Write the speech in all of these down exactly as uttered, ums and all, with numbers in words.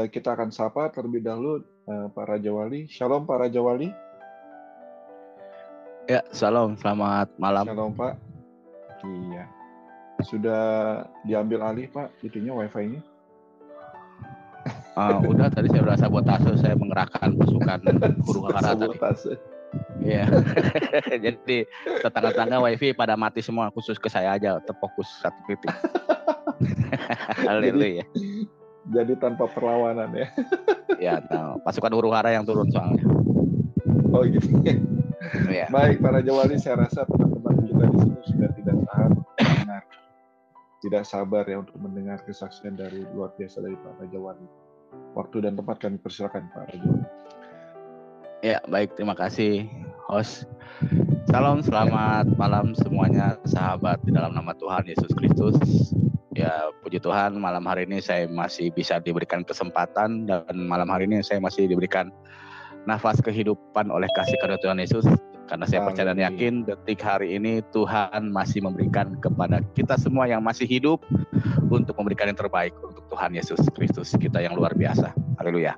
kita akan sapa terlebih dahulu uh, Pak Raja Wali. Shalom Pak Raja Wali. Ya, shalom. Selamat malam. Shalom Pak. Iya. Sudah diambil alih Pak, itunya wifi-nya? Uh, udah tadi saya udah sabotase, saya mengerahkan pasukan huru hara tadi. Sabotase. Iya. Jadi tetangga-tetangga wifi pada mati semua, khusus ke saya aja terfokus satu titik. Haleluya. Jadi, jadi tanpa perlawanan ya. Ya, no, pasukan huru hara yang turun soalnya. Oh gitu. Ya. Baik Pak Raja Wali, saya rasa teman-teman kita di sini sudah tidak tahan mendengar, tidak sabar ya untuk mendengar kesaksian dari luar biasa dari Pak Raja Wali. Waktu dan tempat kami persilakan Pak Raja Wali. Ya, baik, terima kasih host. Salam, selamat malam semuanya sahabat di dalam nama Tuhan Yesus Kristus. Ya, puji Tuhan, malam hari ini saya masih bisa diberikan kesempatan, dan malam hari ini saya masih diberikan nafas kehidupan oleh kasih karunia Tuhan Yesus. Karena saya Amin. percaya dan yakin detik hari ini Tuhan masih memberikan kepada kita semua yang masih hidup untuk memberikan yang terbaik untuk Tuhan Yesus Kristus kita yang luar biasa. Haleluya.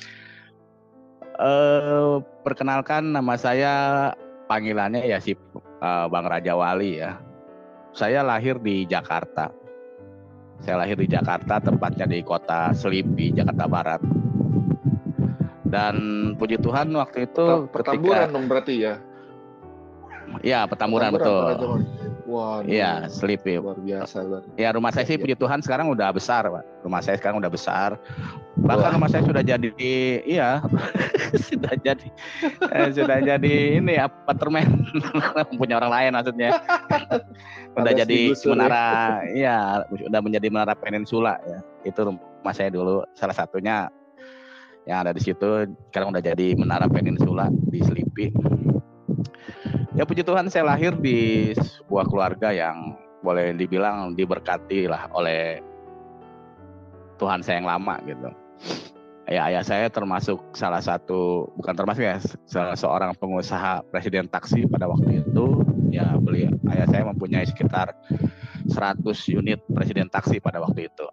Uh, perkenalkan, nama saya panggilannya ya si uh, Bang Raja Wali ya. Saya lahir di Jakarta. Saya lahir di Jakarta, tempatnya di kota Selipi, Jakarta Barat. Dan puji Tuhan waktu itu Petamburan ketika... dong berarti ya? Ya, Petamburan, betul. Wah, iya, Selipi. Luar biasa. Luar. Ya, rumah saya sih puji Tuhan sekarang udah besar, Pak. Rumah saya sekarang udah besar. Bahkan Wah. rumah saya sudah jadi, iya, sudah jadi, eh, sudah jadi ini apartemen punya orang lain maksudnya. Udah jadi menara, ya, udah menjadi menara peninsula ya. Itu rumah saya dulu, salah satunya yang ada di situ. Sekarang udah jadi menara peninsula di Selipi. Ya puji Tuhan, saya lahir di sebuah keluarga yang boleh dibilang diberkati lah oleh Tuhan saya yang lama gitu. Ya, ayah saya termasuk salah satu, bukan termasuk ya, salah seorang pengusaha presiden taksi pada waktu itu. Ya, beliau, ayah saya mempunyai sekitar seratus unit presiden taksi pada waktu itu.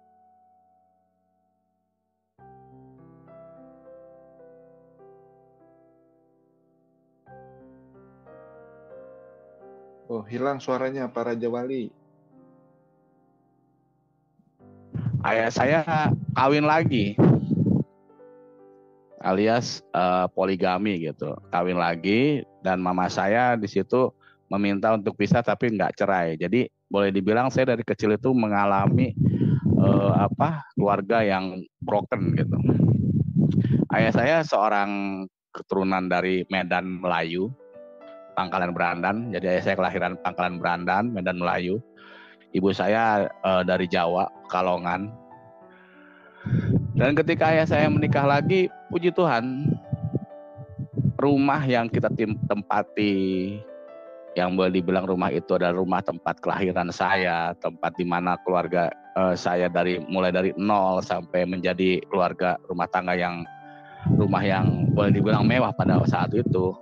Oh, hilang suaranya Pak Raja Wali. Ayah saya kawin lagi, alias uh, poligami gitu, kawin lagi, dan mama saya di situ meminta untuk pisah tapi nggak cerai. Jadi boleh dibilang saya dari kecil itu mengalami uh, apa keluarga yang broken gitu. Ayah saya seorang keturunan dari Medan Melayu, Pangkalan Berandan. Jadi ayah saya kelahiran Pangkalan Berandan, Medan Melayu. Ibu saya uh, dari Jawa, Pekalongan. Dan ketika ayah saya menikah lagi, puji Tuhan, rumah yang kita tempati, yang boleh dibilang rumah itu adalah rumah tempat kelahiran saya, tempat di mana keluarga uh, saya dari mulai dari nol sampai menjadi keluarga rumah tangga yang rumah yang boleh dibilang mewah pada saat itu.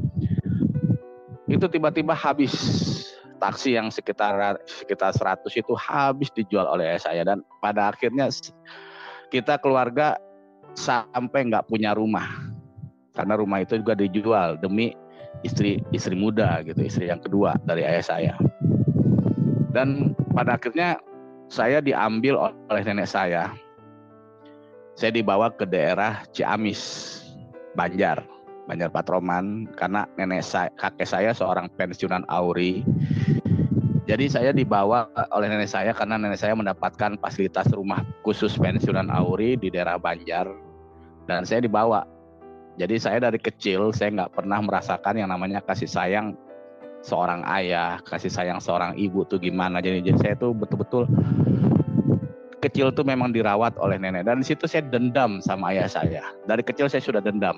Itu tiba-tiba habis, taksi yang sekitar sekitar seratus itu habis dijual oleh ayah saya, dan pada akhirnya kita keluarga sampai nggak punya rumah karena rumah itu juga dijual demi istri istri muda gitu, istri yang kedua dari ayah saya. Dan pada akhirnya saya diambil oleh nenek saya. Saya dibawa ke daerah Ciamis, Banjar. Banjar Patroman, karena nenek saya, kakek saya seorang pensiunan Auri. Jadi saya dibawa oleh nenek saya karena nenek saya mendapatkan fasilitas rumah khusus pensiunan Auri di daerah Banjar, dan saya dibawa. Jadi saya dari kecil saya nggak pernah merasakan yang namanya kasih sayang seorang ayah, kasih sayang seorang ibu tuh gimana. Jadi, jadi saya tuh betul-betul kecil tuh memang dirawat oleh nenek, dan di situ saya dendam sama ayah saya. Dari kecil saya sudah dendam.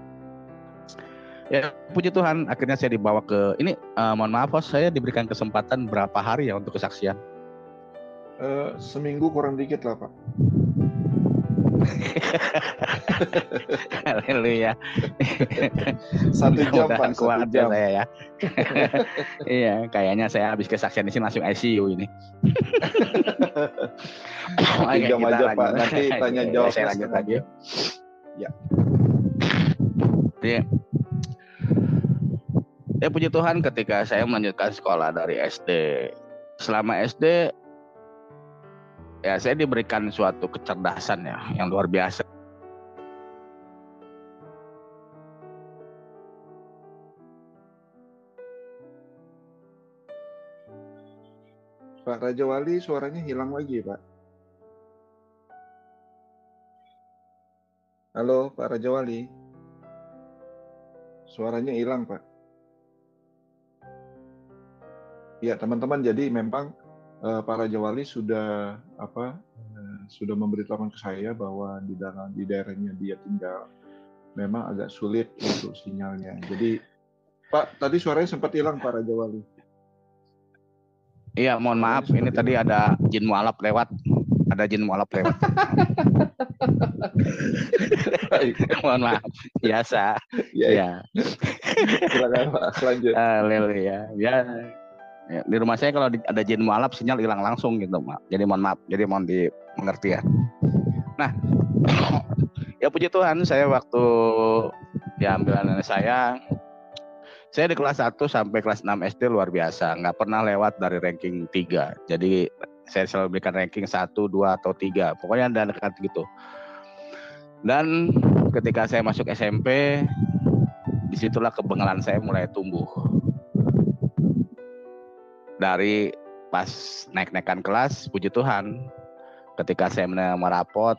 Ya puji Tuhan, akhirnya saya dibawa ke ini. Uh, mohon maaf, host, saya diberikan kesempatan berapa hari ya untuk kesaksian? Uh, seminggu kurang dikit lah Pak. Haleluya. Satu jam Pak, satu kuat jam. Ya saya ya. Iya, kayaknya saya habis kesaksian di sini langsung I C U ini. Satu jam kita aja lanjut. Pak, nanti tanya jawab Saya lanjut lagi. Ya. Jadi, ya puji Tuhan ketika saya melanjutkan sekolah dari S D. Selama S D, ya saya diberikan suatu kecerdasan ya yang luar biasa. Pak Raja Wali suaranya hilang lagi Pak. Halo Pak Raja Wali. Suaranya hilang Pak. Ya teman-teman, jadi memang uh, Pak Raja Wali sudah apa uh, sudah memberitahukan ke saya bahwa di dalam di daerahnya dia tinggal memang agak sulit untuk sinyalnya. Jadi Pak, tadi suaranya sempat hilang Pak Raja Wali. Iya, mohon maaf, ini tadi ada jin mualaf lewat. Ada jin mualaf lewat. Mohon maaf, biasa. Ya. ya. Silakan Pak, lanjut. Haleluya. Ya. Ya, di rumah saya kalau ada jin mualaf sinyal hilang langsung gitu, Mak. Jadi mohon maaf, jadi mohon dimengerti ya. Nah, ya puji Tuhan, saya waktu diambil nenek saya, saya di kelas satu sampai kelas enam S D luar biasa, nggak pernah lewat dari ranking tiga. Jadi saya selalu berikan ranking satu, dua, atau tiga. Pokoknya ada dekat gitu. Dan ketika saya masuk S M P, disitulah kebengalan saya mulai tumbuh. Dari pas naik-naikan kelas, puji Tuhan, ketika saya menerima rapot,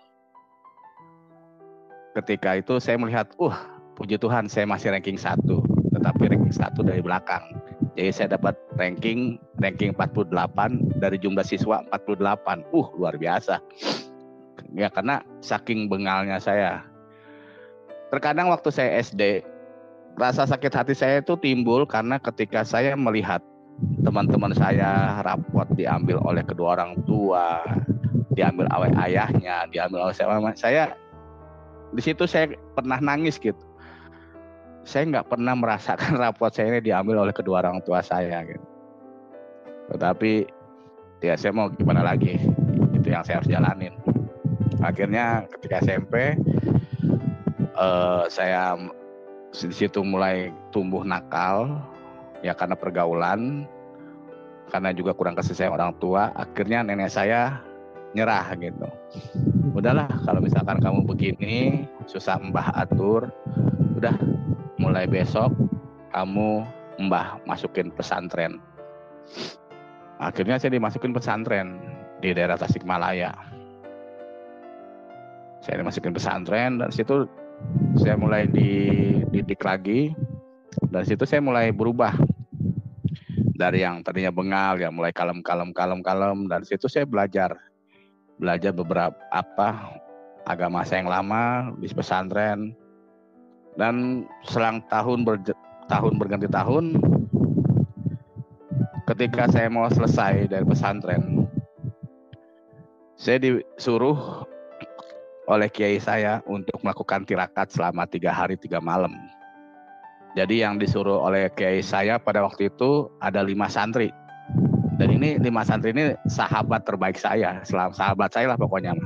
ketika itu saya melihat, uh, puji Tuhan saya masih ranking satu, tetapi ranking satu dari belakang. Jadi saya dapat ranking ranking empat puluh delapan dari jumlah siswa empat puluh delapan. Uh, luar biasa. Ya karena saking bengalnya saya. Terkadang waktu saya S D, rasa sakit hati saya itu timbul karena ketika saya melihat teman-teman saya rapot diambil oleh kedua orang tua, diambil oleh ayahnya, diambil oleh saya. Saya di situ saya pernah nangis gitu. Saya nggak pernah merasakan rapot saya ini diambil oleh kedua orang tua saya gitu. Tetapi ya saya mau gimana lagi, itu yang saya harus jalanin. Akhirnya ketika S M P eh, saya di situ mulai tumbuh nakal ya karena pergaulan, karena juga kurang kasih sayang orang tua. Akhirnya nenek saya nyerah gitu. Udahlah kalau misalkan kamu begini susah mbah atur, udah mulai besok kamu mbah masukin pesantren. Akhirnya saya dimasukin pesantren di daerah Tasikmalaya. Saya dimasukin pesantren dan situ saya mulai dididik lagi. Dan situ saya mulai berubah dari yang tadinya bengal ya mulai kalem kalem kalem kalem. Dan situ saya belajar belajar beberapa apa agama saya yang lama di pesantren. Dan selang tahun ber, tahun berganti tahun, ketika saya mau selesai dari pesantren, saya disuruh oleh kiai saya untuk melakukan tirakat selama tiga hari tiga malam. Jadi yang disuruh oleh kiai saya pada waktu itu ada lima santri. Dan ini lima santri ini sahabat terbaik saya, selama sahabat saya lah pokoknya.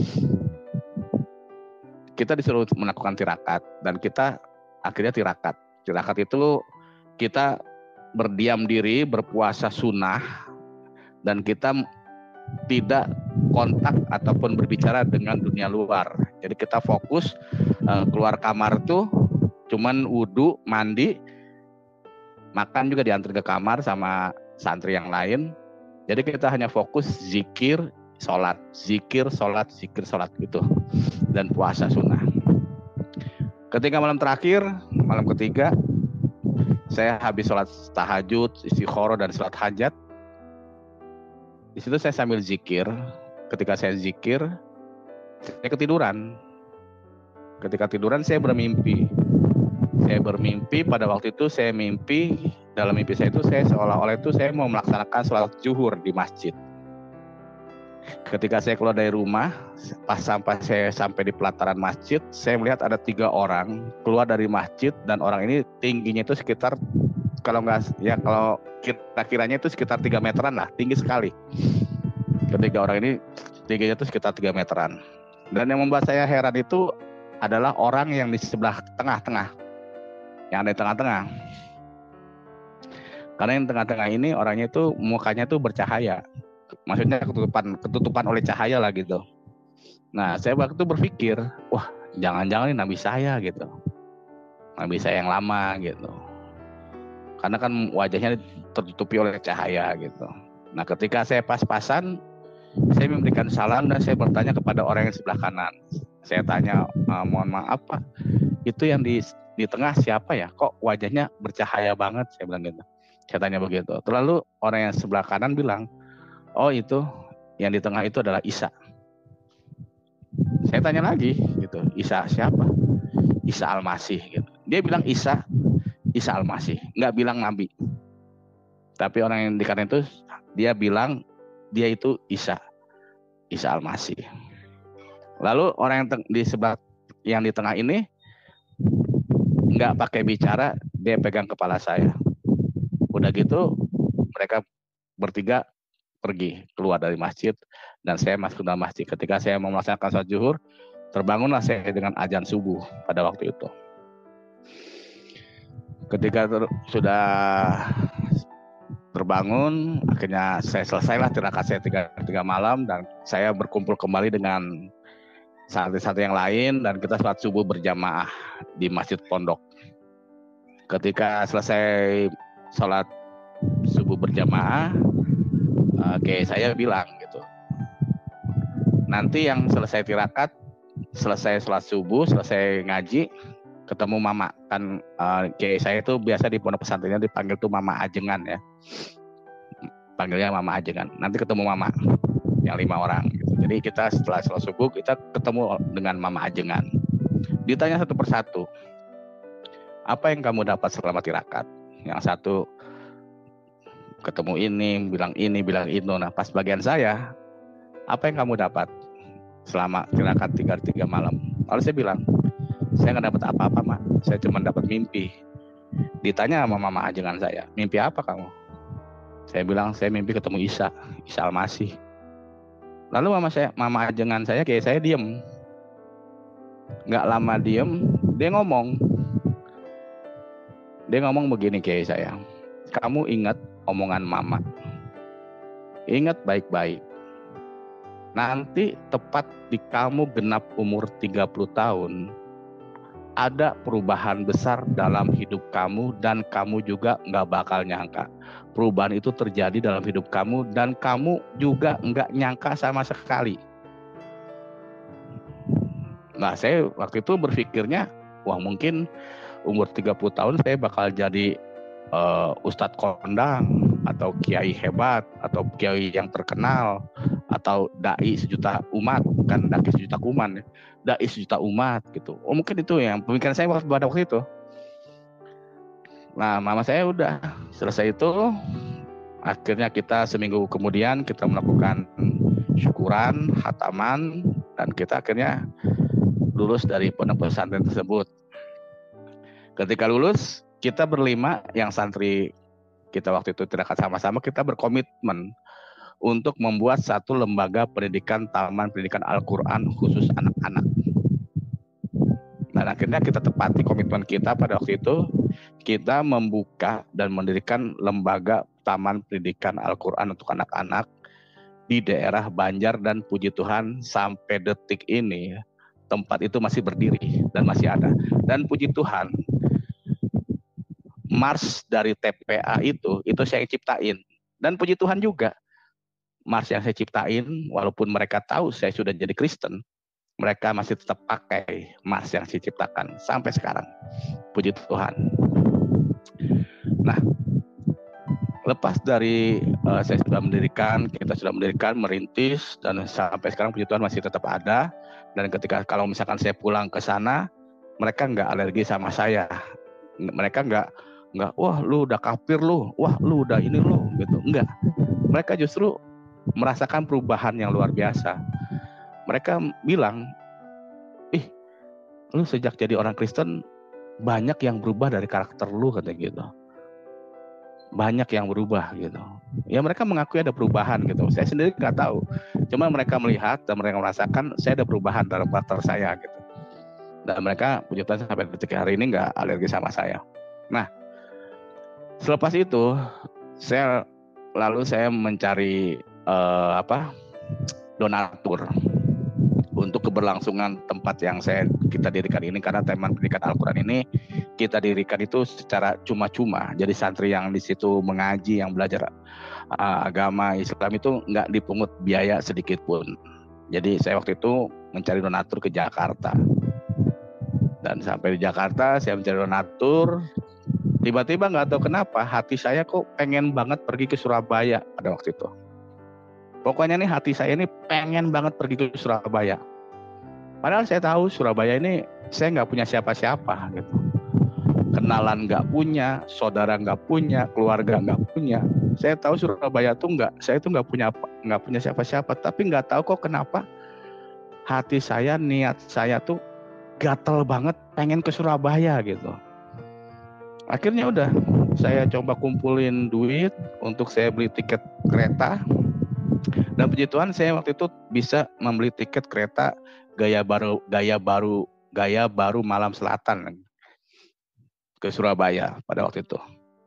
Kita disuruh melakukan tirakat dan kita akhirnya tirakat. Tirakat itu kita berdiam diri, berpuasa sunnah, dan kita tidak kontak ataupun berbicara dengan dunia luar. Jadi kita fokus uh, keluar kamar tuh cuman wudu, mandi, makan juga diantar ke kamar sama santri yang lain. Jadi kita hanya fokus zikir, sholat, zikir, sholat, zikir, sholat gitu. Dan puasa sunnah. Ketika malam terakhir, malam ketiga, saya habis sholat tahajud, istikharah dan sholat hajat. Di situ saya sambil zikir. Ketika saya zikir, saya ketiduran. Ketika tiduran saya bermimpi. Saya bermimpi pada waktu itu saya mimpi, dalam mimpi saya itu saya seolah-olah itu saya mau melaksanakan sholat zuhur di masjid. Ketika saya keluar dari rumah, pas sampai saya sampai di pelataran masjid, saya melihat ada tiga orang keluar dari masjid, dan orang ini tingginya itu sekitar, kalau nggak ya kalau kira-kiranya itu sekitar tiga meteran lah, tinggi sekali. Ketiga orang ini tingginya itu sekitar tiga meteran. Dan yang membuat saya heran itu adalah orang yang di sebelah tengah-tengah, yang ada di tengah-tengah. Karena yang tengah-tengah ini orangnya itu mukanya itu bercahaya. Maksudnya ketutupan ketutupan oleh cahaya lah gitu. Nah, saya waktu itu berpikir, wah, jangan-jangan ini nabi saya gitu. Nabi saya yang lama gitu. Karena kan wajahnya tertutupi oleh cahaya gitu. Nah, ketika saya pas-pasan, saya memberikan salam dan saya bertanya kepada orang yang sebelah kanan. Saya tanya, e, mohon maaf Pak, itu yang di di tengah siapa ya? Kok wajahnya bercahaya banget? Saya bilang gitu. Saya tanya begitu. Terlalu orang yang sebelah kanan bilang, oh itu yang di tengah itu adalah Isa. Saya tanya lagi gitu, Isa siapa? Isa Al-Masih gitu. Dia bilang Isa, Isa Al-Masih, nggak bilang Nabi. Tapi orang yang di kanan itu dia bilang dia itu Isa, Isa Al-Masih. Lalu orang yang di sebelah yang di tengah ini nggak pakai bicara, dia pegang kepala saya. Udah gitu mereka bertiga pergi keluar dari masjid dan saya masuk ke dalam masjid. Ketika saya mau melaksanakan sholat zuhur, terbangunlah saya dengan azan subuh pada waktu itu. Ketika ter, sudah terbangun, akhirnya saya selesailah tirakat saya tiga, tiga malam dan saya berkumpul kembali dengan santri-santri yang lain dan kita sholat subuh berjamaah di masjid pondok. Ketika selesai sholat subuh berjamaah, Oke, saya bilang gitu. Nanti yang selesai tirakat, selesai sholat subuh, selesai ngaji, ketemu mama. Kan uh, Kiai saya itu biasa di pondok pesantrennya dipanggil tuh Mama Ajengan ya. Panggilnya Mama Ajengan. Nanti ketemu mama yang lima orang. Gitu. Jadi kita setelah sholat subuh kita ketemu dengan Mama Ajengan. Ditanya satu persatu, apa yang kamu dapat selama tirakat? Yang satu ketemu ini, bilang ini, bilang itu. Nah, pas bagian saya, apa yang kamu dapat selama tirakat tiga tiga malam? Lalu saya bilang, saya nggak dapat apa-apa, Mak. Saya cuma dapat mimpi. Ditanya sama Mama Ajengan saya, mimpi apa kamu? Saya bilang, saya mimpi ketemu Isa, Isa Al-Masih. Lalu Mama saya, Mama Ajengan saya, kayak saya diem. Nggak lama diem, dia ngomong. Dia ngomong begini kayak saya, kamu ingat omongan Mama. Ingat baik-baik. Nanti tepat di kamu genap umur tiga puluh tahun, ada perubahan besar dalam hidup kamu dan kamu juga nggak bakal nyangka. Perubahan itu terjadi dalam hidup kamu dan kamu juga nggak nyangka sama sekali. Nah, saya waktu itu berpikirnya, wah mungkin umur tiga puluh tahun saya bakal jadi Uh, Ustadz kondang atau kiai hebat atau kiai yang terkenal atau dai sejuta umat, kan dai sejuta kuman ya, dai sejuta umat gitu. Oh mungkin itu yang pemikiran saya pada waktu itu. Nah, mama saya udah selesai itu, akhirnya kita seminggu kemudian kita melakukan syukuran, khataman, dan kita akhirnya lulus dari pondok pesantren tersebut. Ketika lulus, kita berlima yang santri kita waktu itu tirakat sama-sama, kita berkomitmen untuk membuat satu lembaga pendidikan taman pendidikan Al-Quran khusus anak-anak. Dan akhirnya kita tepati komitmen kita pada waktu itu, kita membuka dan mendirikan lembaga taman pendidikan Al-Quran untuk anak-anak di daerah Banjar, dan puji Tuhan sampai detik ini tempat itu masih berdiri dan masih ada. Dan puji Tuhan, Mars dari T P A itu, itu saya ciptain. Dan puji Tuhan juga, Mars yang saya ciptain, walaupun mereka tahu saya sudah jadi Kristen, mereka masih tetap pakai Mars yang saya ciptakan sampai sekarang. Puji Tuhan. Nah, lepas dari uh, saya sudah mendirikan, kita sudah mendirikan, merintis, dan sampai sekarang puji Tuhan masih tetap ada. Dan ketika kalau misalkan saya pulang ke sana, mereka nggak alergi sama saya. Mereka nggak nggak wah lu udah kafir lu, wah lu udah ini lu gitu, enggak. Mereka justru merasakan perubahan yang luar biasa. Mereka bilang, ih, lu sejak jadi orang Kristen banyak yang berubah dari karakter lu, katanya gitu. Banyak yang berubah gitu. Ya mereka mengakui ada perubahan gitu. Saya sendiri nggak tahu. Cuma mereka melihat dan mereka merasakan saya ada perubahan dalam karakter saya gitu. Dan mereka puji Tuhan sampai detik hari ini nggak alergi sama saya. Nah, selepas itu saya lalu saya mencari uh, apa donatur untuk keberlangsungan tempat yang saya kita dirikan ini, karena Taman Pendidikan Al-Quran ini kita dirikan itu secara cuma-cuma. Jadi santri yang di situ mengaji, yang belajar uh, agama Islam itu nggak dipungut biaya sedikit pun. Jadi saya waktu itu mencari donatur ke Jakarta. Dan sampai di Jakarta saya mencari donatur. Tiba-tiba nggak tahu kenapa hati saya kok pengen banget pergi ke Surabaya pada waktu itu. Pokoknya nih hati saya ini pengen banget pergi ke Surabaya. Padahal saya tahu Surabaya ini saya nggak punya siapa-siapa gitu. Kenalan nggak punya, saudara nggak punya, keluarga nggak punya. Saya tahu Surabaya tuh nggak, saya tuh nggak punya nggak punya siapa-siapa. Tapi nggak tahu kok kenapa hati saya, niat saya tuh gatel banget pengen ke Surabaya gitu. Akhirnya udah saya coba kumpulin duit untuk saya beli tiket kereta. Dan puji Tuhan saya waktu itu bisa membeli tiket kereta gaya baru gaya baru gaya baru malam selatan ke Surabaya pada waktu itu.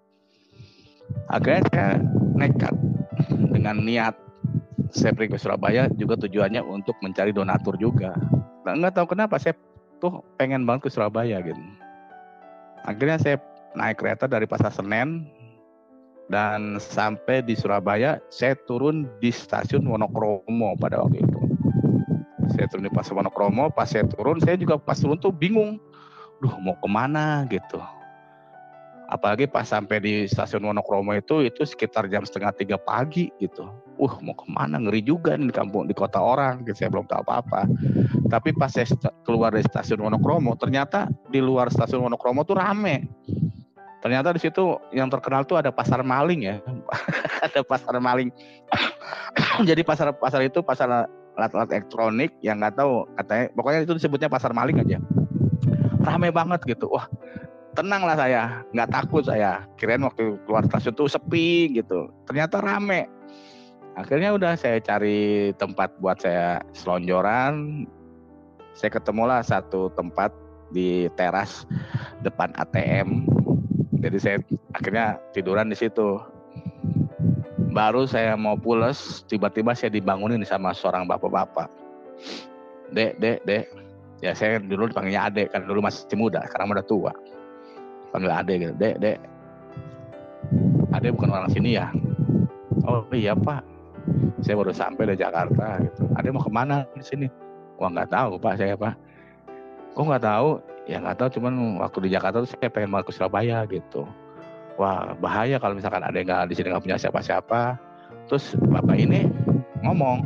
Akhirnya saya nekat dengan niat saya pergi ke Surabaya juga tujuannya untuk mencari donatur juga. Nah, nggak tahu kenapa saya tuh pengen banget ke Surabaya gitu. Akhirnya saya naik kereta dari Pasar Senen dan sampai di Surabaya, saya turun di stasiun Wonokromo pada waktu itu. Saya turun di Pasar Wonokromo, pas saya turun, saya juga pas turun tuh bingung, duh mau kemana gitu. Apalagi pas sampai di stasiun Wonokromo itu, itu sekitar jam setengah tiga pagi gitu. Uh mau kemana, ngeri juga nih di kampung, di kota orang, gitu. Saya belum tahu apa-apa. Tapi pas saya keluar dari stasiun Wonokromo, ternyata di luar stasiun Wonokromo tuh rame. Ternyata di situ yang terkenal tuh ada pasar maling ya, ada pasar maling. Jadi pasar pasar itu pasar alat-alat elektronik yang nggak tahu katanya, pokoknya itu disebutnya pasar maling aja. Rame banget gitu, wah tenang lah saya, nggak takut saya. Kirain waktu keluar stasiun tuh sepi gitu, ternyata rame. Akhirnya udah saya cari tempat buat saya selonjoran. Saya ketemulah satu tempat di teras depan A T M. Jadi saya akhirnya tiduran di situ. Baru saya mau pules, tiba-tiba saya dibangunin sama seorang bapak-bapak. Dek, dek, dek. Ya saya dulu dipanggilnya adek, kan dulu masih muda, sekarang udah tua. Panggil adek gitu, dek, dek. Adek bukan orang sini ya? Oh iya pak, saya baru sampai dari Jakarta gitu. Adek mau kemana di sini? Wah nggak tahu pak saya pak. Kok nggak tahu? Ya nggak tahu, cuman waktu di Jakarta tuh saya pengen banget ke Surabaya gitu. Wah bahaya kalau misalkan ada yang nggak di sini nggak punya siapa-siapa. Terus bapak ini ngomong,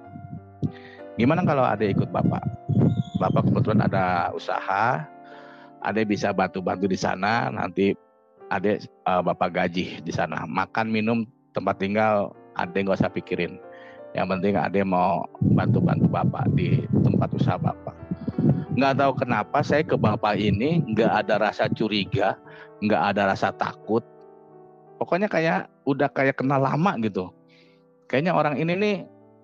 gimana kalau ada ikut bapak? Bapak kebetulan ada usaha, ada bisa bantu-bantu di sana. Nanti ada uh, bapak gaji di sana, makan minum tempat tinggal ada nggak usah pikirin. Yang penting ada mau bantu-bantu bapak di tempat usaha bapak. Nggak tahu kenapa saya ke bapak ini nggak ada rasa curiga, nggak ada rasa takut. Pokoknya kayak udah kayak kenal lama gitu. Kayaknya orang ini nih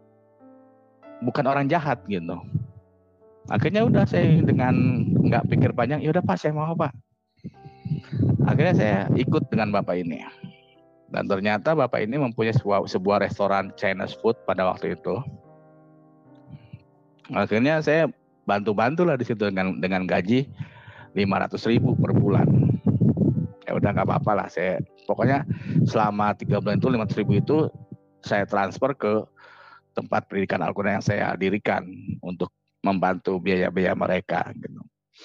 bukan orang jahat gitu. Akhirnya udah saya dengan nggak pikir panjang, ya udah pak saya mau pak. Akhirnya saya ikut dengan bapak ini. Dan ternyata bapak ini mempunyai sebuah, sebuah restoran Chinese food pada waktu itu. Akhirnya saya bantu-bantu lah di situ dengan dengan gaji lima ratus ribu per bulan. Ya udah nggak apa-apa lah, saya pokoknya selama tiga bulan itu lima ratus ribu itu saya transfer ke tempat pendidikan Al-Quran yang saya dirikan untuk membantu biaya-biaya mereka gitu.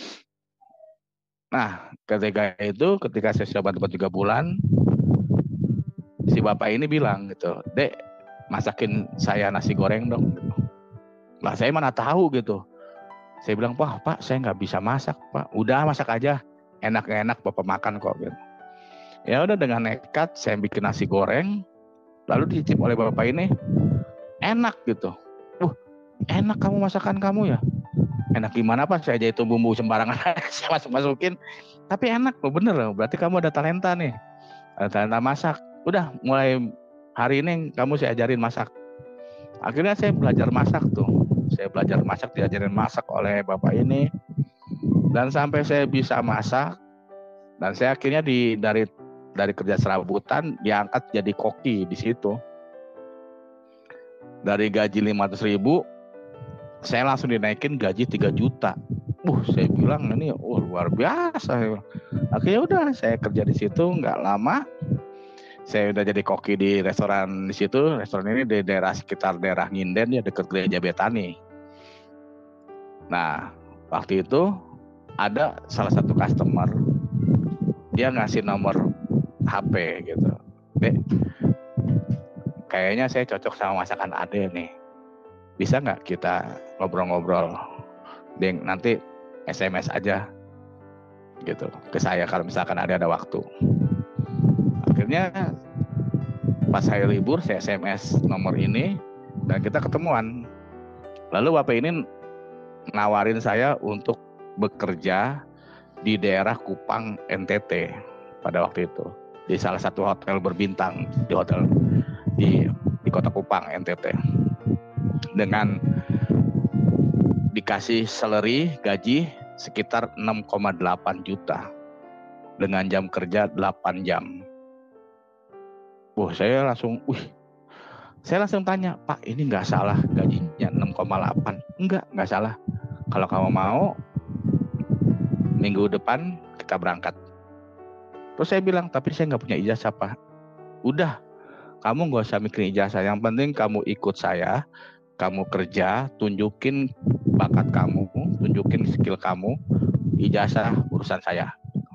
Nah ketika itu ketika saya sudah bantu tiga bulan, si bapak ini bilang gitu, dek masakin saya nasi goreng dong gitu. Lah saya mana tahu gitu. Saya bilang, wah pak saya nggak bisa masak pak. Udah masak aja, enak-enak bapak makan kok gitu. Ya udah dengan nekat saya bikin nasi goreng, lalu dicicip oleh bapak ini. enak gitu. Uh, enak kamu masakan kamu ya. Enak gimana Pak? Saya aja itu bumbu sembarangan saya masuk-masukin. Tapi enak loh, bener loh. Berarti kamu ada talenta nih. Ada talenta masak. Udah mulai hari ini kamu saya ajarin masak. Akhirnya saya belajar masak tuh. Saya belajar masak, diajarin masak oleh bapak ini. Dan sampai saya bisa masak. Dan saya akhirnya di dari dari kerja serabutan diangkat jadi koki di situ. Dari gaji lima ratus ribu, saya langsung dinaikin gaji tiga juta. Uh, saya bilang ini oh, luar biasa. Akhirnya udah saya kerja di situ nggak lama. Saya udah jadi koki di restoran di situ. Restoran ini di daerah sekitar daerah Nginden ya, dekat gereja Betani. Nah, waktu itu ada salah satu customer, dia ngasih nomor H P gitu. Dek, kayaknya saya cocok sama masakan Ade nih. Bisa nggak kita ngobrol-ngobrol? Deng, nanti S M S aja gitu ke saya kalau misalkan ada ada waktu. Akhirnya pas saya libur saya S M S nomor ini dan kita ketemuan. Lalu bapak ini nawarin saya untuk bekerja di daerah Kupang N T T pada waktu itu, di salah satu hotel berbintang di hotel di di kota Kupang N T T, dengan dikasih salary gaji sekitar enam koma delapan juta dengan jam kerja delapan jam. Wah, saya langsung, wih, saya langsung tanya, Pak, ini nggak salah gajinya enam koma delapan? Enggak, nggak salah. Kalau kamu mau, minggu depan kita berangkat. Terus saya bilang, tapi saya nggak punya ijazah, Pak. Udah, kamu nggak usah mikirin ijazah. Yang penting kamu ikut saya, kamu kerja, tunjukin bakat kamu, tunjukin skill kamu, ijazah urusan saya.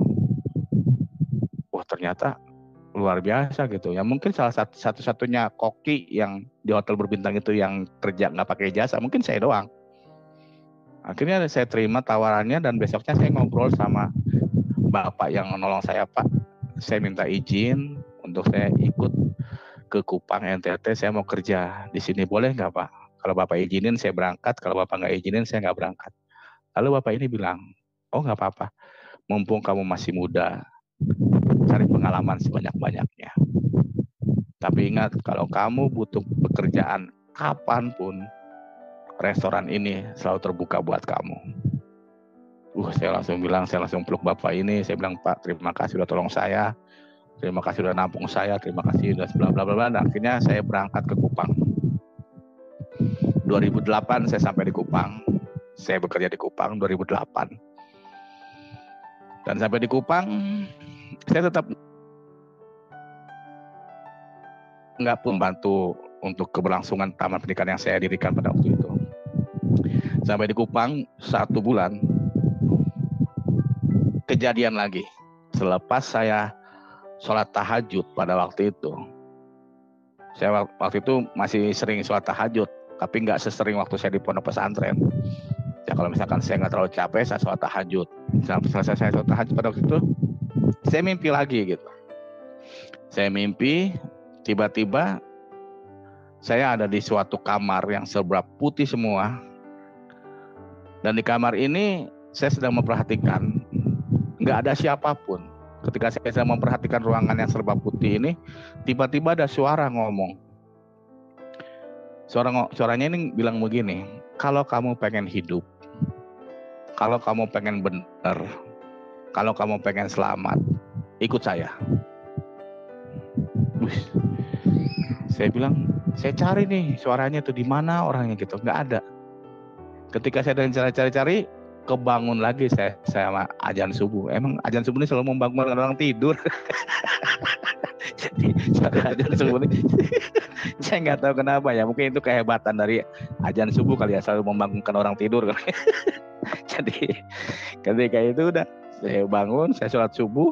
Wah, ternyata luar biasa gitu ya. Mungkin salah satu satu-satunya koki yang di hotel berbintang itu yang kerja nggak pakai ijazah, mungkin saya doang. Akhirnya saya terima tawarannya dan besoknya saya ngobrol sama bapak yang nolong saya, Pak, saya minta izin untuk saya ikut ke Kupang N T T, saya mau kerja di sini, boleh nggak Pak? Kalau bapak izinin saya berangkat, kalau bapak nggak izinin saya nggak berangkat. Lalu bapak ini bilang, oh nggak apa-apa, mumpung kamu masih muda, cari pengalaman sebanyak-banyaknya. Tapi ingat, kalau kamu butuh pekerjaan kapanpun, restoran ini selalu terbuka buat kamu. Uh, saya langsung bilang, saya langsung peluk bapak ini, saya bilang, Pak, terima kasih sudah tolong saya, terima kasih sudah nampung saya, terima kasih sudah bla bla bla. Dan akhirnya saya berangkat ke Kupang. dua ribu delapan saya sampai di Kupang, saya bekerja di Kupang dua ribu delapan. Dan sampai di Kupang, saya tetap nggak membantu untuk keberlangsungan taman pendidikan yang saya dirikan pada waktu itu. Sampai di Kupang satu bulan, kejadian lagi. Selepas saya sholat tahajud pada waktu itu, saya waktu itu masih sering sholat tahajud, tapi nggak sesering waktu saya di pondok pesantren. Ya kalau misalkan saya nggak terlalu capek, saya sholat tahajud. Sampai selesai saya sholat tahajud pada waktu itu, saya mimpi lagi gitu. Saya mimpi, tiba-tiba saya ada di suatu kamar yang serba putih semua. Dan di kamar ini saya sedang memperhatikan, nggak ada siapapun. Ketika saya sedang memperhatikan ruangan yang serba putih ini, tiba-tiba ada suara ngomong. Suara suaranya ini bilang begini, kalau kamu pengen hidup, kalau kamu pengen benar, kalau kamu pengen selamat, ikut saya. Wih, saya bilang, saya cari nih suaranya tuh di mana orangnya gitu, nggak ada. Ketika saya dan cari-cari-cari, kebangun lagi saya sama azan subuh. Emang azan subuh ini selalu membangunkan orang tidur. Jadi suara azan subuh ini, saya nggak tahu kenapa ya. Mungkin itu kehebatan dari azan subuh kali ya, selalu membangunkan orang tidur. Jadi ketika itu udah saya bangun, saya sholat subuh.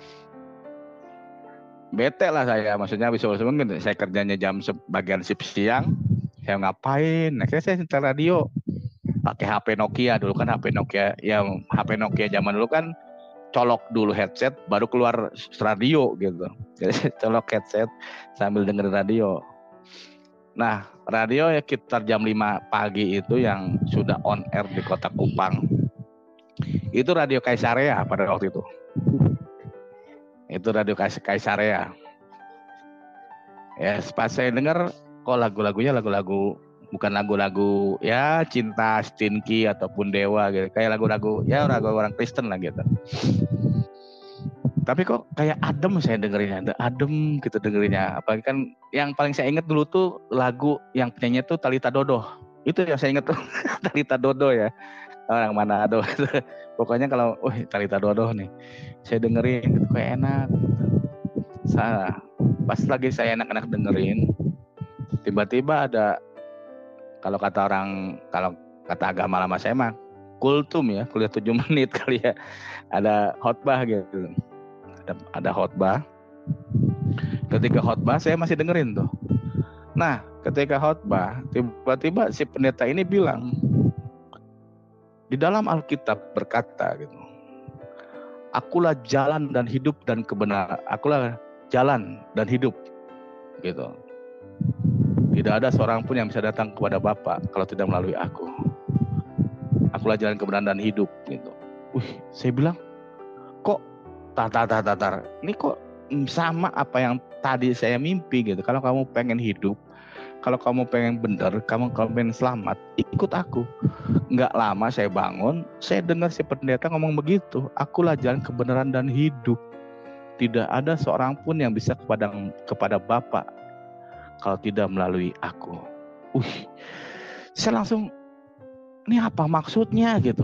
Bete lah saya, maksudnya habis sholat subuh kan saya kerjanya jam bagian shift siang. Saya ngapain? Akhirnya saya setel radio. Pakai H P Nokia dulu kan, H P Nokia yang H P Nokia zaman dulu kan colok dulu headset baru keluar radio gitu. Jadi colok headset sambil dengerin radio. Nah, radio ya sekitar jam lima pagi itu yang sudah on air di Kota Kupang. Itu radio Kaisarea pada waktu itu. Itu radio Kaisarea. Ya, pas saya dengar kok lagu-lagunya lagu-lagu bukan lagu-lagu ya cinta Stinky ataupun Dewa gitu. Kayak lagu-lagu ya lagu orang Kristen lah gitu. Tapi kok kayak adem saya dengerinnya, adem gitu dengerinnya. Apalagi kan yang paling saya ingat dulu tuh lagu yang penyanyi tuh Talita Dodo. Itu yang saya ingat tuh Talita Dodo ya. Orang Manado. Pokoknya kalau, wah Talita Dodo nih, saya dengerin gitu kayak enak. Salah. Pas lagi saya enak-enak dengerin, tiba-tiba ada, kalau kata orang, kalau kata agama lama saya mah, kultum ya, kuliah tujuh menit kali ya. Ada khotbah gitu. Ada, ada khotbah. Ketika khotbah saya masih dengerin tuh. Nah, ketika khotbah, tiba-tiba si pendeta ini bilang, di dalam Alkitab berkata gitu, akulah jalan dan hidup dan kebenaran. Akulah jalan dan hidup gitu. Tidak ada seorang pun yang bisa datang kepada Bapa kalau tidak melalui aku. Akulah jalan kebenaran dan hidup gitu. Wih, saya bilang, kok tatar tatar tatar. Ini kok sama apa yang tadi saya mimpi gitu. Kalau kamu pengen hidup, kalau kamu pengen benar, kamu kalau pengen selamat, ikut aku. Nggak lama saya bangun, saya dengar si pendeta ngomong begitu. Akulah jalan kebenaran dan hidup. Tidak ada seorang pun yang bisa kepada kepada Bapa kalau tidak melalui aku. Wih, saya langsung, ini apa maksudnya gitu.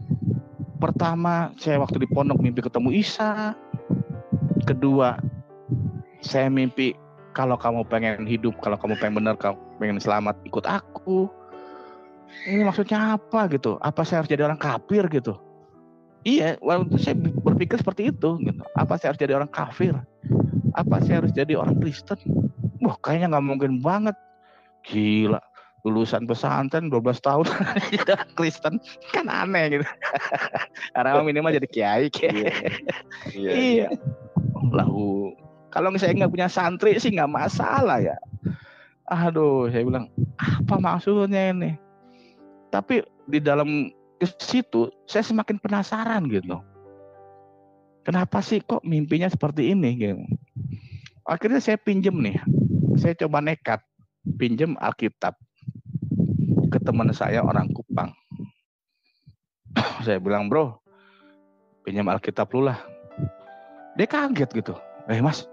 Pertama, saya waktu di pondok mimpi ketemu Isa. Kedua, saya mimpi kalau kamu pengen hidup, kalau kamu pengen benar, kamu pengen selamat, ikut aku. Ini maksudnya apa gitu? Apa saya harus jadi orang kafir gitu? Iya, waktu saya berpikir seperti itu gitu. Apa saya harus jadi orang kafir? Apa saya harus jadi orang Kristen? Wah, kayaknya nggak mungkin banget. Gila, lulusan pesantren dua belas tahun jadi orang Kristen kan aneh gitu. Karena minimal jadi kiai. Iya. Iya. Iya. Lahu, kalau saya nggak punya santri sih nggak masalah ya. Aduh, saya bilang apa maksudnya ini? Tapi di dalam situ saya semakin penasaran gitu. Kenapa sih kok mimpinya seperti ini gitu. Akhirnya saya pinjem nih. Saya coba nekat pinjem Alkitab ke teman saya orang Kupang. Saya bilang, "Bro, pinjam Alkitab lu lah." Dia kaget gitu. "Eh, Mas.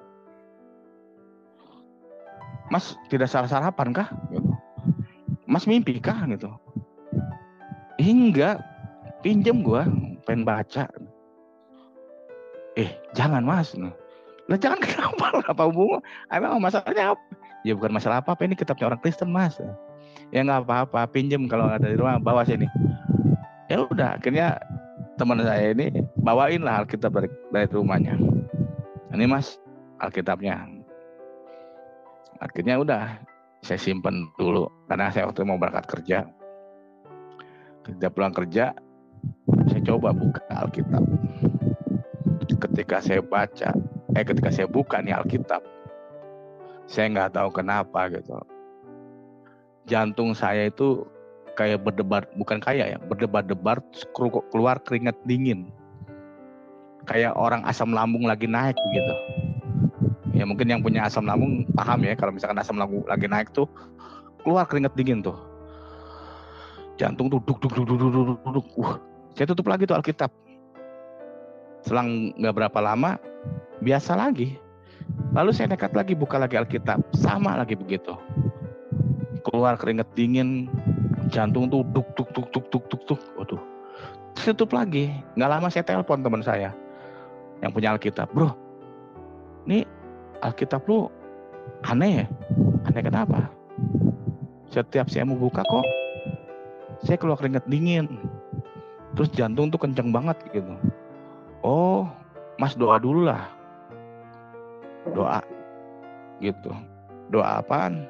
Mas tidak salah sarapan kah?" Gitu. "Mas mimpi kah?" gitu. "Eh, enggak, pinjem gua, pengen baca." "Eh, jangan Mas." "Lah jangan kenapa? Apa hubungan? Emang masalahnya apa?" "Ya bukan masalah apa-apa, ini kitabnya orang Kristen Mas." "Ya nggak apa-apa, pinjem kalau ada di rumah, bawa sini." Ya udah, akhirnya teman saya ini bawain lah Alkitab dari, dari rumahnya. "Ini Mas, Alkitabnya." Akhirnya udah saya simpen dulu karena saya waktu mau berangkat kerja. Ketika pulang kerja, saya coba buka Alkitab. Ketika saya baca, eh ketika saya buka nih Alkitab, saya nggak tahu kenapa gitu. Jantung saya itu kayak berdebar, bukan kayak ya, berdebar-debar keluar keringat dingin. Kayak orang asam lambung lagi naik gitu. Ya mungkin yang punya asam lambung paham ya, kalau misalkan asam lambung lagi naik tuh keluar keringat dingin tuh. Jantung tuh duk duk duk duk duk duk. Uh, saya tutup lagi tuh Alkitab. Selang nggak berapa lama, biasa lagi. Lalu saya nekat lagi buka lagi Alkitab, sama lagi begitu. Keluar keringat dingin, jantung tuh duk duk duk duk duk duk duk. Waduh. Tutup lagi. Nggak lama saya telepon teman saya yang punya Alkitab. "Bro, ini Alkitab lu aneh ya?" "Aneh kenapa?" "Setiap saya mau buka kok saya keluar keringat dingin. Terus jantung tuh kenceng banget gitu." "Oh, Mas doa dulu lah." "Doa?" Gitu. "Doa apaan?"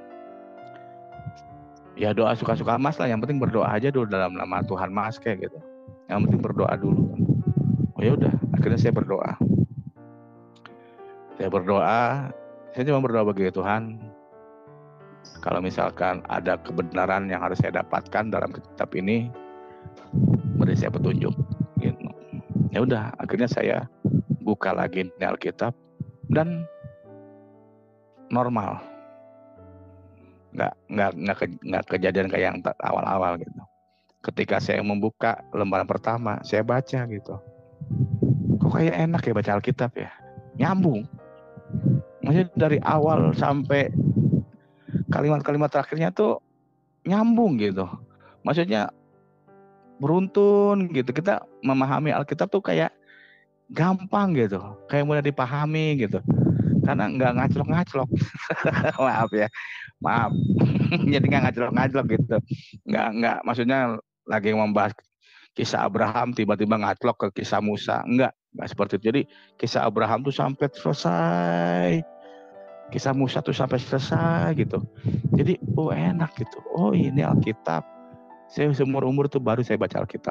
"Ya doa suka-suka Mas lah, yang penting berdoa aja dulu dalam nama Tuhan Mas kayak gitu. Yang penting berdoa dulu." Oh ya udah, akhirnya saya berdoa. Saya berdoa, saya cuma berdoa bagi Tuhan. Kalau misalkan ada kebenaran yang harus saya dapatkan dalam kitab ini, beri saya petunjuk. Gitu. Ya udah, akhirnya saya buka lagi di Alkitab dan normal. Nggak nggak nggak, ke, nggak kejadian kayak yang awal-awal gitu. Ketika saya membuka lembaran pertama, saya baca gitu. Kok kayak enak ya baca Alkitab ya? Nyambung. Maksudnya dari awal sampai kalimat-kalimat terakhirnya tuh nyambung gitu. Maksudnya beruntun gitu. Kita memahami Alkitab tuh kayak gampang gitu. Kayak mudah dipahami gitu. Karena nggak ngaclok-ngaclok. Maaf ya. Maaf. Jadi nggak ngaclok-ngaclok gitu. Nggak, nggak. Maksudnya lagi membahas kisah Abraham tiba-tiba ngaclok ke kisah Musa. Enggak. Nggak seperti itu. Jadi kisah Abraham tuh sampai selesai. Kisah Musa tuh sampai selesai gitu. Jadi oh enak gitu. Oh ini Alkitab. Saya seumur umur tuh baru saya baca Alkitab.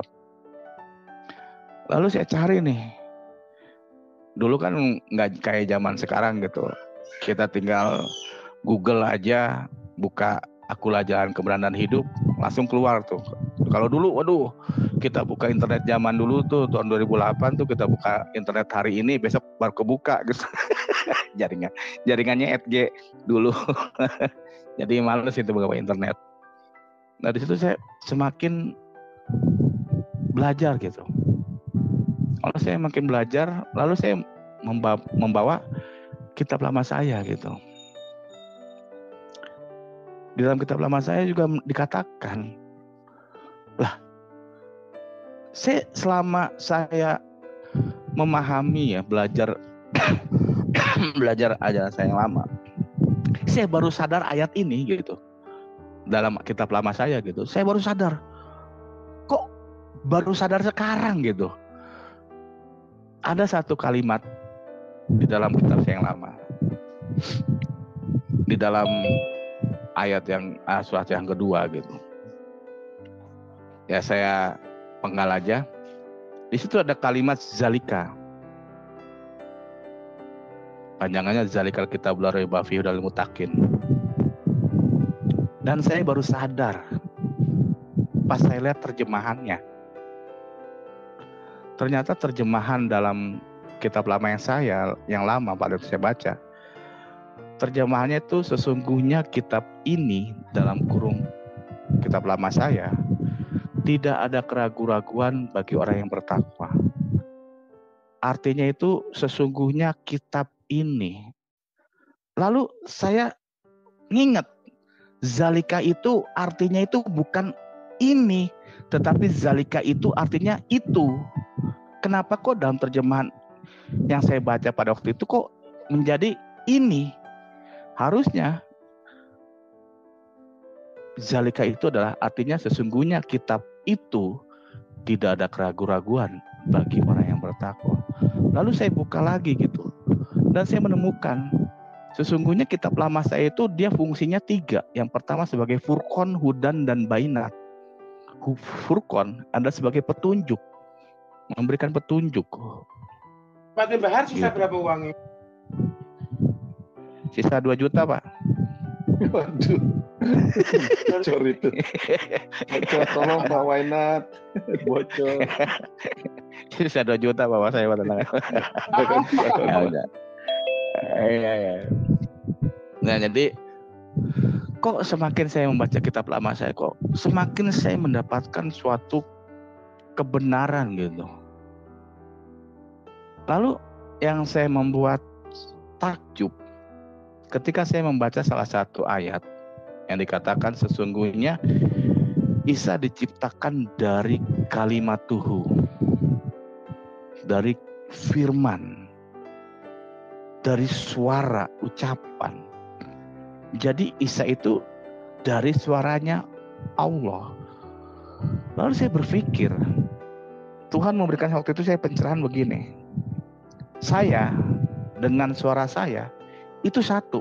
Lalu saya cari nih. Dulu kan nggak kayak zaman sekarang gitu. Kita tinggal Google aja, buka Akulah Jalan Kebenaran Hidup, langsung keluar tuh. Kalau dulu, waduh, kita buka internet zaman dulu tuh tahun dua ribu delapan tuh kita buka internet hari ini, besok baru kebuka gitu. Jaringan, jaringannya at G dulu. Jadi males itu buka internet. Nah di situ saya semakin belajar gitu. Lalu saya makin belajar, lalu saya membawa, membawa kitab lama saya gitu. Di dalam kitab lama saya juga dikatakan, lah, saya selama saya memahami ya belajar belajar ajaran saya yang lama, saya baru sadar ayat ini gitu dalam kitab lama saya gitu. Saya baru sadar, kok baru sadar sekarang gitu. Ada satu kalimat di dalam kitab saya yang lama, di dalam ayat yang ah, surat yang kedua gitu. Ya saya penggal aja. Di situ ada kalimat zalika. Panjangannya zalikal kitab la raiba fihi hudal muttaqin. Dan saya baru sadar pas saya lihat terjemahannya. Ternyata terjemahan dalam kitab lama yang saya yang lama pada saya baca, terjemahannya itu sesungguhnya kitab ini dalam kurung kitab lama saya tidak ada keraguan-raguan bagi orang yang bertakwa. Artinya itu sesungguhnya kitab ini. Lalu saya nginget, zalika itu artinya itu bukan ini, tetapi zalika itu artinya itu. Kenapa kok dalam terjemahan yang saya baca pada waktu itu kok menjadi ini? Harusnya zalika itu adalah artinya sesungguhnya kitab itu tidak ada keraguan-raguan bagi orang yang bertakwa. Lalu saya buka lagi gitu. Dan saya menemukan sesungguhnya kitab lama saya itu dia fungsinya tiga. Yang pertama sebagai furqon, hudan, dan bainat. Furqon adalah sebagai petunjuk. Memberikan petunjuk. Pak Bahar sisa gitu. Berapa uangnya? Sisa dua juta Pak. Waduh. Bocor itu. Bocor, tolong Pak Wainat. Bocor. Sisa dua juta Bapak saya pada tangan. Ya udah. Iya, iya. Nah jadi kok semakin saya membaca kitab lama saya kok semakin saya mendapatkan suatu kebenaran gitu. Lalu yang saya membuat takjub ketika saya membaca salah satu ayat yang dikatakan sesungguhnya Isa diciptakan dari kalimat Tuhu, dari firman, dari suara ucapan. Jadi Isa itu dari suaranya Allah. Lalu saya berpikir, Tuhan memberikan waktu itu saya pencerahan begini. Saya dengan suara saya itu satu.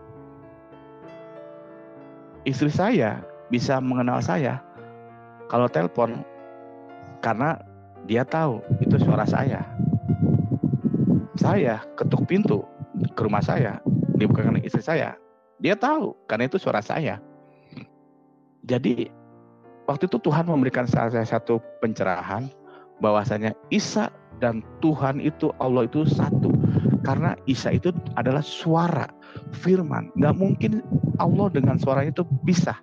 Istri saya bisa mengenal saya kalau telepon karena dia tahu itu suara saya. Saya ketuk pintu ke rumah saya, dibukakan istri saya, Dia tahu, karena itu suara saya. Jadi waktu itu Tuhan memberikan saya satu pencerahan bahwasanya Isa dan Tuhan itu, Allah itu satu. Karena Isa itu adalah suara, firman. Nggak mungkin Allah dengan suaranya itu pisah.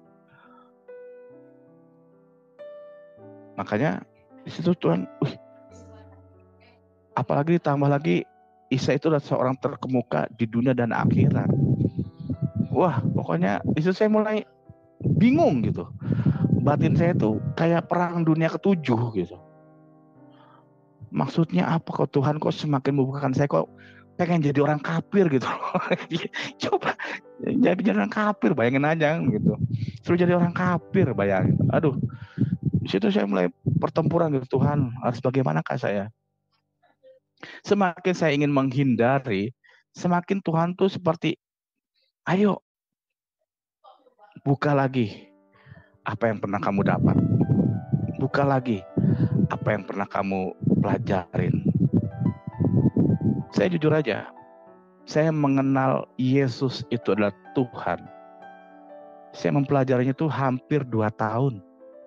Makanya di situ Tuhan, uh, apalagi ditambah lagi Isa itu adalah seorang terkemuka di dunia dan akhirat. Wah, pokoknya di situ saya mulai bingung gitu. Batin saya tuh kayak perang dunia ketujuh gitu. Maksudnya apa kok Tuhan, kok semakin membukakan saya, kok pengen jadi orang kafir gitu. Coba jadi, jadi orang kafir, bayangin aja gitu. Suruh jadi orang kafir, bayangin. Aduh, di situ saya mulai pertempuran gitu, Tuhan harus bagaimanakah saya? Semakin saya ingin menghindari, semakin Tuhan tuh seperti, ayo buka lagi apa yang pernah kamu dapat. Buka lagi apa yang pernah kamu pelajarin. Saya jujur aja, saya mengenal Yesus itu adalah Tuhan. Saya mempelajarinya itu hampir dua tahun.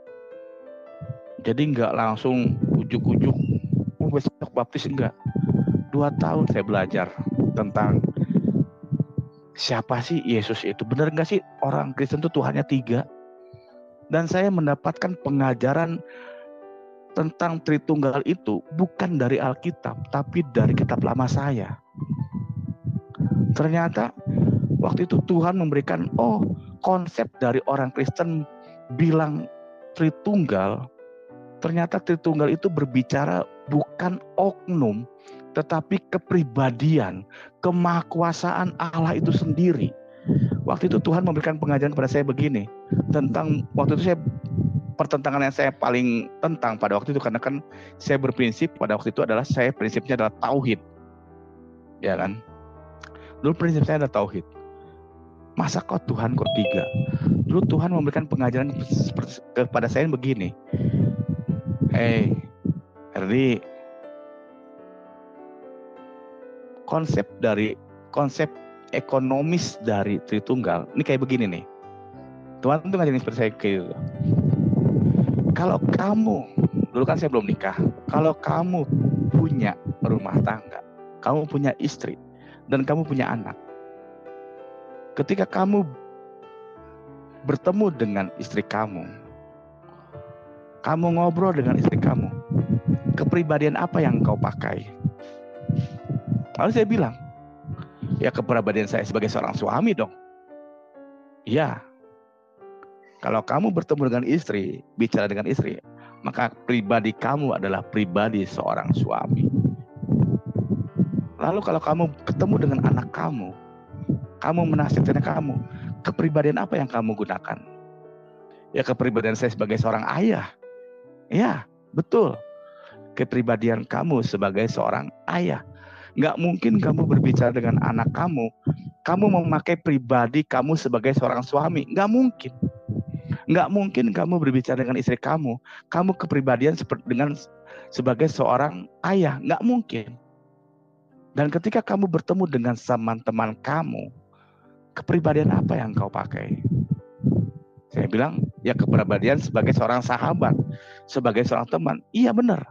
Jadi nggak langsung ujuk-ujuk, oh besok baptis, enggak. Dua tahun saya belajar tentang siapa sih Yesus itu. Benar nggak sih orang Kristen itu Tuhannya tiga? Dan saya mendapatkan pengajaran tentang Tritunggal itu bukan dari Alkitab, tapi dari kitab lama saya. Ternyata waktu itu Tuhan memberikan, oh konsep dari orang Kristen bilang Tritunggal. Ternyata Tritunggal itu berbicara bukan oknum, tetapi kepribadian, kemahakuasaan Allah itu sendiri. Waktu itu Tuhan memberikan pengajaran kepada saya begini, tentang waktu itu saya pertentangan yang saya paling tentang pada waktu itu, karena kan saya berprinsip pada waktu itu adalah saya prinsipnya adalah tauhid, ya kan? Dulu prinsip saya adalah tauhid. Masa kok Tuhan kok tiga? Dulu Tuhan memberikan pengajaran kepada saya begini, hey Herdi, konsep dari konsep ekonomis dari Tritunggal ini kayak begini nih. Tuhan tuh ngajarin seperti saya kayak gitu. Kalau kamu, dulu kan saya belum nikah, kalau kamu punya rumah tangga, kamu punya istri, dan kamu punya anak, ketika kamu bertemu dengan istri kamu, kamu ngobrol dengan istri kamu, kepribadian apa yang kau pakai? Lalu saya bilang, ya kepribadian saya sebagai seorang suami dong. Ya, kalau kamu bertemu dengan istri, bicara dengan istri, maka pribadi kamu adalah pribadi seorang suami. Lalu kalau kamu ketemu dengan anak kamu, kamu menasihati kamu, kepribadian apa yang kamu gunakan? Ya kepribadian saya sebagai seorang ayah. Ya, betul. Kepribadian kamu sebagai seorang ayah. Nggak mungkin kamu berbicara dengan anak kamu, kamu memakai pribadi kamu sebagai seorang suami. Nggak mungkin. Nggak mungkin kamu berbicara dengan istri kamu, kamu kepribadian seperti dengan sebagai seorang ayah. Nggak mungkin. Dan ketika kamu bertemu dengan teman-teman kamu, kepribadian apa yang kau pakai? Saya bilang, ya kepribadian sebagai seorang sahabat, sebagai seorang teman. Iya benar.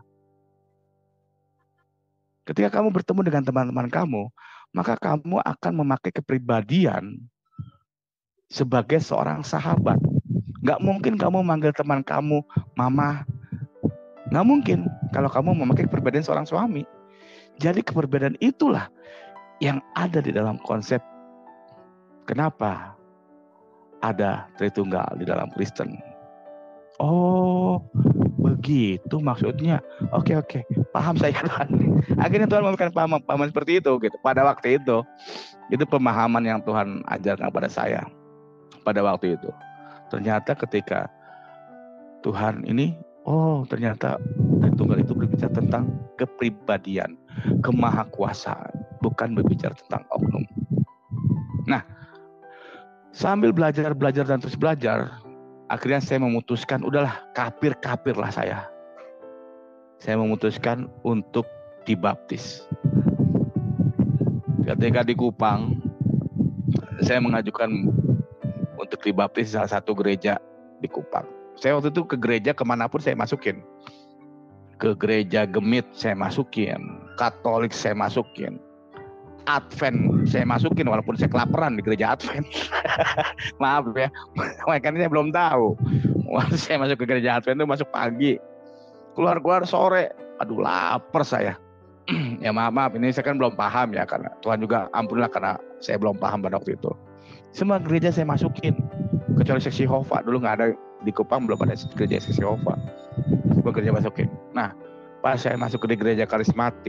Ketika kamu bertemu dengan teman-teman kamu, maka kamu akan memakai kepribadian sebagai seorang sahabat. Nggak mungkin kamu manggil teman kamu mama. Nggak mungkin kalau kamu memakai kepribadian seorang suami. Jadi kepribadian itulah yang ada di dalam konsep kenapa ada Tritunggal di dalam Kristen. Oh, begitu maksudnya. Oke, oke. Paham saya Tuhan. Akhirnya Tuhan memberikan pahaman, pahaman seperti itu gitu. Pada waktu itu, itu pemahaman yang Tuhan ajarkan kepada saya pada waktu itu. Ternyata ketika Tuhan ini, oh ternyata Tritunggal itu berbicara tentang kepribadian, kemahakuasaan, bukan berbicara tentang oknum. Nah, sambil belajar, belajar dan terus belajar, akhirnya saya memutuskan, udahlah kafir-kafir lah saya. Saya memutuskan untuk dibaptis. Ketika di Kupang, saya mengajukan untuk dibaptis salah satu gereja di Kupang. Saya waktu itu ke gereja kemanapun saya masukin. Ke gereja Gemit saya masukin, Katolik saya masukin, Advent saya masukin walaupun saya kelaparan di gereja Advent. Maaf ya, makanya saya belum tahu. Waktu saya masuk ke gereja Advent itu masuk pagi, keluar-keluar sore. Aduh lapar saya. Ya maaf maaf ini saya kan belum paham ya, karena Tuhan juga ampunilah karena saya belum paham pada waktu itu. Semua gereja saya masukin, kecuali seksi Hova. Dulu nggak ada di Kupang, belum ada gereja seksi Hova. Gue gereja masukin. Nah, pas saya masuk ke gereja karismatik,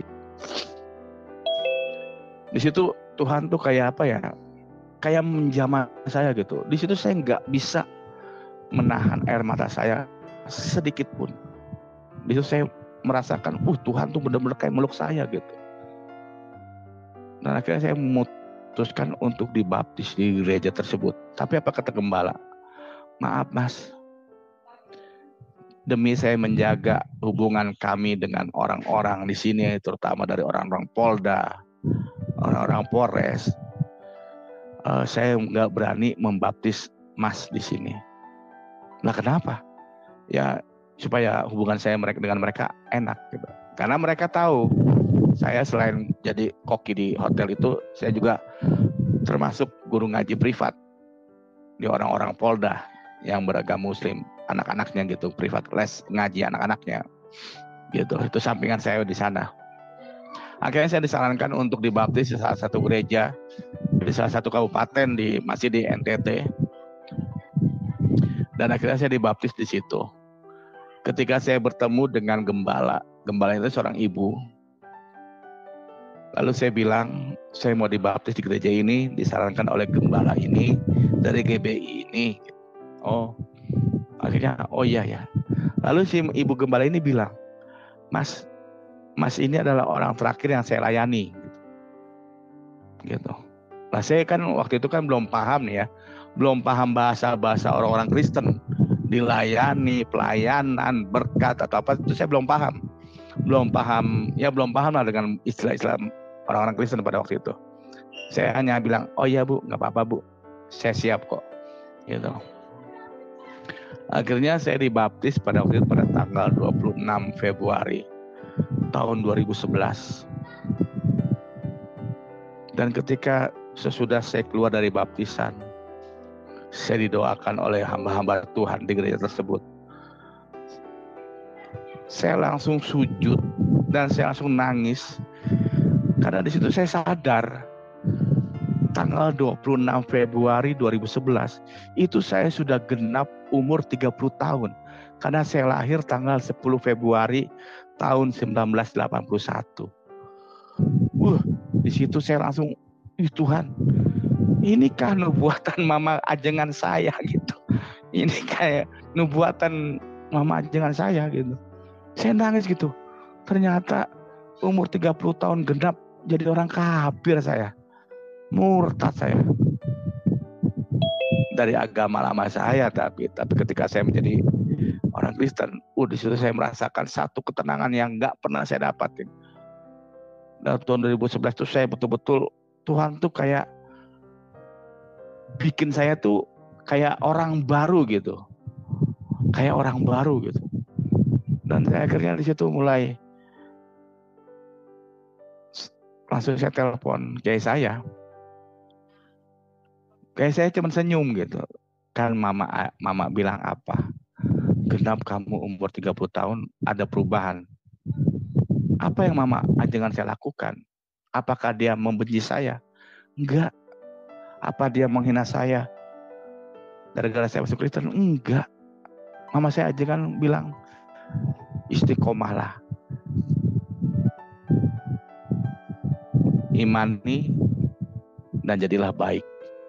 di situ Tuhan tuh kayak apa ya? Kayak menjamah saya gitu. Di situ saya nggak bisa menahan air mata saya sedikit pun. Di situ saya merasakan, uh Tuhan tuh benar-benar kayak meluk saya gitu. Dan akhirnya saya memutuskan untuk dibaptis di gereja tersebut. Tapi apa kata gembala? Maaf mas, demi saya menjaga hubungan kami dengan orang-orang di sini, terutama dari orang-orang Polda, orang-orang Polres, uh, saya nggak berani membaptis mas di sini. Nah kenapa? Ya supaya hubungan saya mereka dengan mereka enak gitu. Karena mereka tahu saya selain jadi koki di hotel itu, saya juga termasuk guru ngaji privat di orang-orang Polda yang beragama Muslim, anak-anaknya gitu, privat les ngaji anak-anaknya gitu. Itu sampingan saya di sana. Akhirnya saya disarankan untuk dibaptis di salah satu gereja di salah satu kabupaten di masih di N T T. Dan akhirnya saya dibaptis di situ. Ketika saya bertemu dengan gembala, gembala itu seorang ibu. Lalu saya bilang, saya mau dibaptis di gereja ini, disarankan oleh gembala ini dari G B I ini. Oh, akhirnya oh iya ya. Lalu si ibu gembala ini bilang, Mas, Mas ini adalah orang terakhir yang saya layani. Gitu. Nah saya kan waktu itu kan belum paham nih ya, belum paham bahasa-bahasa orang-orang Kristen, dilayani, pelayanan, berkat atau apa itu saya belum paham, belum paham ya belum paham lah dengan istilah-istilah orang-orang Kristen pada waktu itu. Saya hanya bilang, oh iya bu, nggak apa-apa bu, saya siap kok, gitu. Akhirnya saya dibaptis pada waktu itu pada tanggal dua puluh enam Februari tahun dua ribu sebelas. Dan ketika sesudah saya keluar dari baptisan, saya didoakan oleh hamba-hamba Tuhan di gereja tersebut. Saya langsung sujud dan saya langsung nangis karena di situ saya sadar tanggal dua puluh enam Februari dua ribu sebelas itu saya sudah genap umur tiga puluh tahun karena saya lahir tanggal sepuluh Februari tahun seribu sembilan ratus delapan puluh satu. Wah, di situ saya langsung, ih Tuhan, ini kan nubuatan mama ajengan saya gitu. Ini kayak nubuatan mama ajengan saya gitu. Saya nangis gitu. Ternyata umur tiga puluh tahun genap jadi orang kafir saya. Murtad saya. Dari agama lama saya tapi tapi ketika saya menjadi orang Kristen, uh di situ saya merasakan satu ketenangan yang enggak pernah saya dapatin. Dan tahun dua ribu sebelas itu saya betul-betul Tuhan tuh kayak bikin saya tuh kayak orang baru gitu. Kayak orang baru gitu. Dan saya akhirnya di situ mulai langsung saya telepon kiai saya. Kiai saya cuma senyum gitu. Kan mama mama bilang apa? Genap kamu umur tiga puluh tahun ada perubahan. Apa yang mama ajengan saya lakukan? Apakah dia membenci saya? Enggak. Apa dia menghina saya? Gara-gara saya masuk Kristen? Enggak. Mama saya ajengan bilang, istiqomahlah. Imani dan jadilah baik.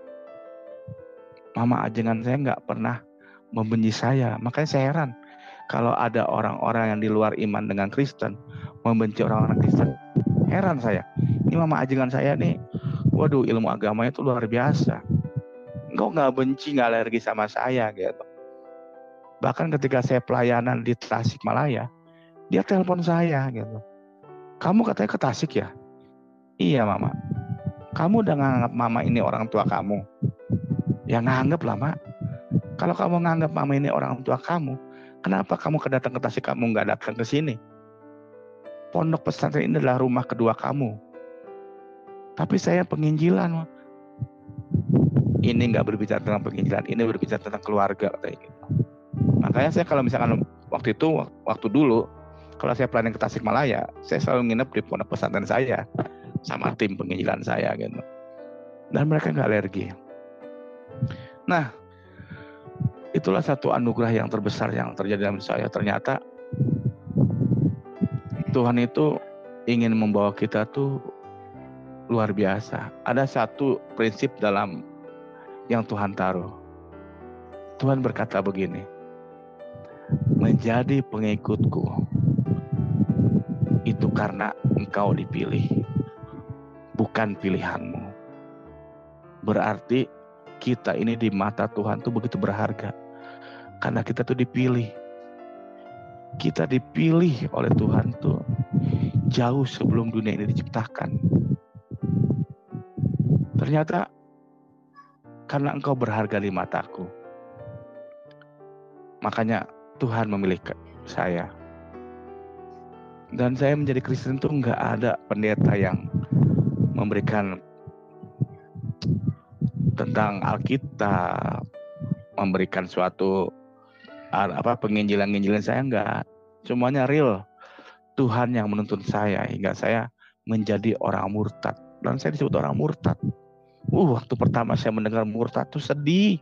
Mama ajengan saya nggak pernah membenci saya. Makanya saya heran kalau ada orang-orang yang di luar iman dengan Kristen membenci orang-orang Kristen. Heran saya. Ini mama ajengan saya nih, waduh ilmu agamanya itu luar biasa. Kok nggak benci, nggak alergi sama saya gitu. Bahkan ketika saya pelayanan di Tasikmalaya, dia telepon saya gitu. Kamu katanya ke Tasik ya? Iya mama. Kamu udah nganggap mama ini orang tua kamu. Ya nganggap lah, Mak. Kalau kamu nganggap mama ini orang tua kamu, kenapa kamu kedatang ke Tasik, kamu nggak datang ke sini? Pondok pesantren ini adalah rumah kedua kamu. Tapi saya penginjilan, Mak. Ini nggak berbicara tentang penginjilan, ini berbicara tentang keluarga, kayak gitu. Makanya saya kalau misalkan waktu itu, waktu dulu, kalau saya planning ke Tasikmalaya, saya selalu nginep di pondok pesantren saya sama tim penginjilan saya gitu. Dan mereka nggak alergi. Nah, itulah satu anugerah yang terbesar yang terjadi dalam saya. Ternyata Tuhan itu ingin membawa kita tuh luar biasa. Ada satu prinsip dalam yang Tuhan taruh. Tuhan berkata begini, menjadi pengikutku itu karena engkau dipilih, bukan pilihanmu. Berarti kita ini di mata Tuhan tuh begitu berharga, karena kita tuh dipilih. Kita dipilih oleh Tuhan tuh jauh sebelum dunia ini diciptakan. Ternyata karena engkau berharga di mataku, makanya Tuhan memilih saya. Dan saya menjadi Kristen tuh nggak ada pendeta yang memberikan tentang Alkitab, memberikan suatu apa penginjilan-penginjilan, saya nggak. Semuanya real. Tuhan yang menuntun saya hingga saya menjadi orang murtad. Dan saya disebut orang murtad. Uh, waktu pertama saya mendengar murtad tuh sedih,